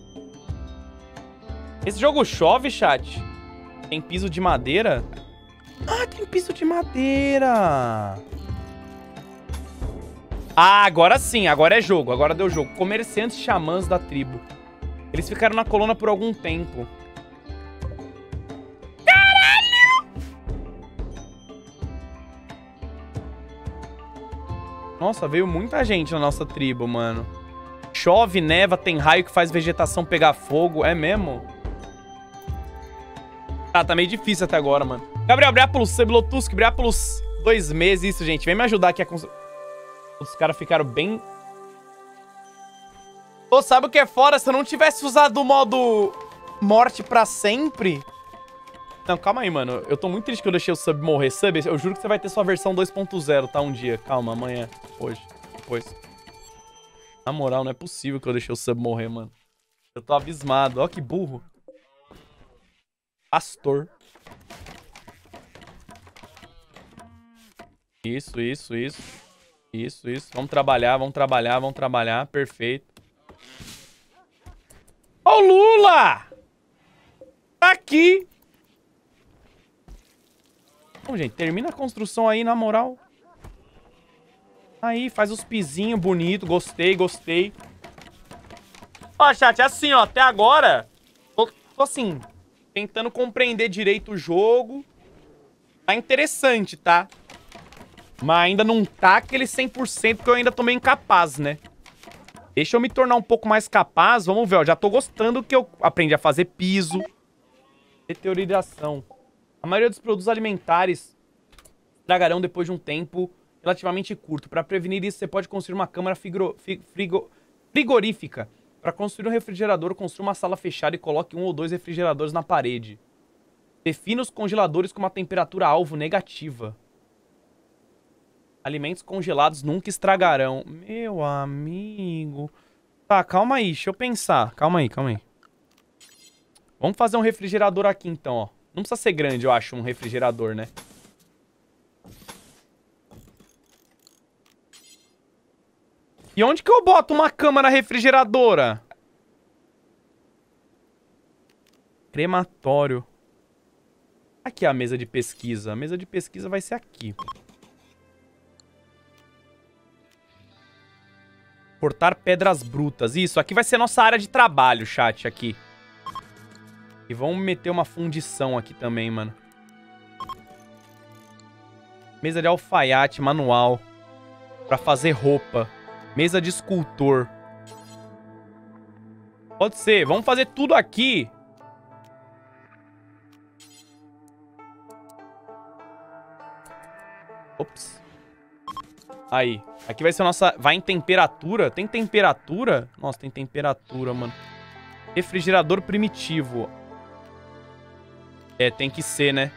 Esse jogo chove, chat? Tem piso de madeira? Ah, tem piso de madeira. Ah, agora sim. Agora é jogo. Agora deu jogo. Comerciantes xamãs da tribo. Eles ficaram na colônia por algum tempo. Nossa, veio muita gente na nossa tribo, mano. Chove, neva, tem raio que faz vegetação pegar fogo. É mesmo? Tá meio difícil até agora, mano. Gabriel, Briápolis, Sebilotusk, Briápolis, 2 meses. Isso, gente. Vem me ajudar aqui a construir. Os caras ficaram bem... Pô, sabe o que é fora? Se eu não tivesse usado o modo morte pra sempre... Não, calma aí, mano. Eu tô muito triste que eu deixei o sub morrer. Sub, eu juro que você vai ter sua versão 2.0, tá? Um dia. Calma, amanhã. Hoje. Depois. Na moral, não é possível que eu deixei o sub morrer, mano. Eu tô abismado. Ó que burro. Pastor. Isso, isso, isso. Isso, isso. Vamos trabalhar, vamos trabalhar, vamos trabalhar. Perfeito. Ó o Lula! Tá aqui! Bom, gente, termina a construção aí, na moral. Aí, faz os pisinhos bonitos. Gostei, gostei. Ó, chat, é assim, ó. Até agora, tô assim, tentando compreender direito o jogo. Tá interessante, tá? Mas ainda não tá aquele 100% porque eu ainda tô meio incapaz, né? Deixa eu me tornar um pouco mais capaz. Vamos ver, ó. Já tô gostando que eu aprendi a fazer piso. Deteriorização. A maioria dos produtos alimentares estragarão depois de um tempo relativamente curto. Para prevenir isso, você pode construir uma câmara frigorífica. Para construir um refrigerador, construa uma sala fechada e coloque 1 ou 2 refrigeradores na parede. Defina os congeladores com uma temperatura alvo negativa. Alimentos congelados nunca estragarão. Meu amigo. Tá, calma aí, deixa eu pensar. Calma aí, calma aí. Vamos fazer um refrigerador aqui então, ó. Não precisa ser grande, eu acho, um refrigerador, né? E onde que eu boto uma câmara refrigeradora? Crematório. Aqui é a mesa de pesquisa. A mesa de pesquisa vai ser aqui. Cortar pedras brutas. Isso, aqui vai ser nossa área de trabalho, chat, aqui. E vamos meter uma fundição aqui também, mano. Mesa de alfaiate manual. Pra fazer roupa. Mesa de escultor. Pode ser. Vamos fazer tudo aqui. Ops. Aí. Aqui vai ser a nossa... Vai em temperatura. Tem temperatura? Nossa, tem temperatura, mano. Refrigerador primitivo. É, tem que ser, né?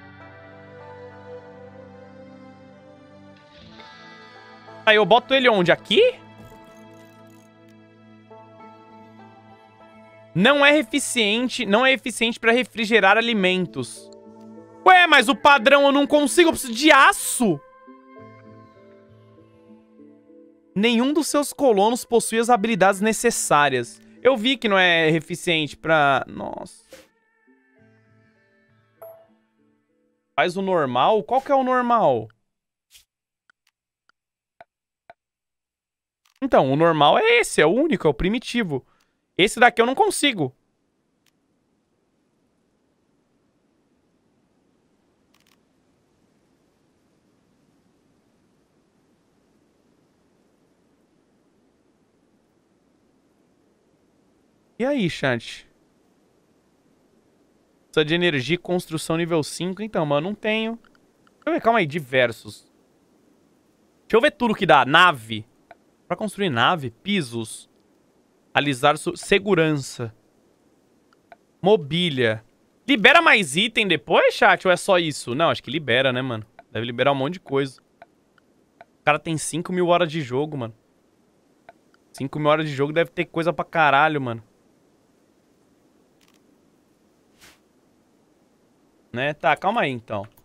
Aí eu boto ele onde? Aqui? Não é eficiente para refrigerar alimentos. Ué, mas o padrão eu não consigo, eu preciso de aço. Nenhum dos seus colonos possui as habilidades necessárias. Eu vi que não é eficiente pra... Nossa. Faz o normal? Qual que é o normal? Então, o normal é esse, é o único, é o primitivo. Esse daqui eu não consigo. E aí, chat? Precisa de energia e construção nível 5. Então, mano, não tenho. Deixa eu ver, calma aí, diversos. Deixa eu ver tudo que dá. Nave. Pra construir nave, pisos. Alisar segurança. Mobília. Libera mais item depois, chat? Ou é só isso? Não, acho que libera, né, mano? Deve liberar um monte de coisa. O cara tem 5.000 horas de jogo, mano. 5.000 horas de jogo deve ter coisa pra caralho, mano. Né? Tá, calma aí, então.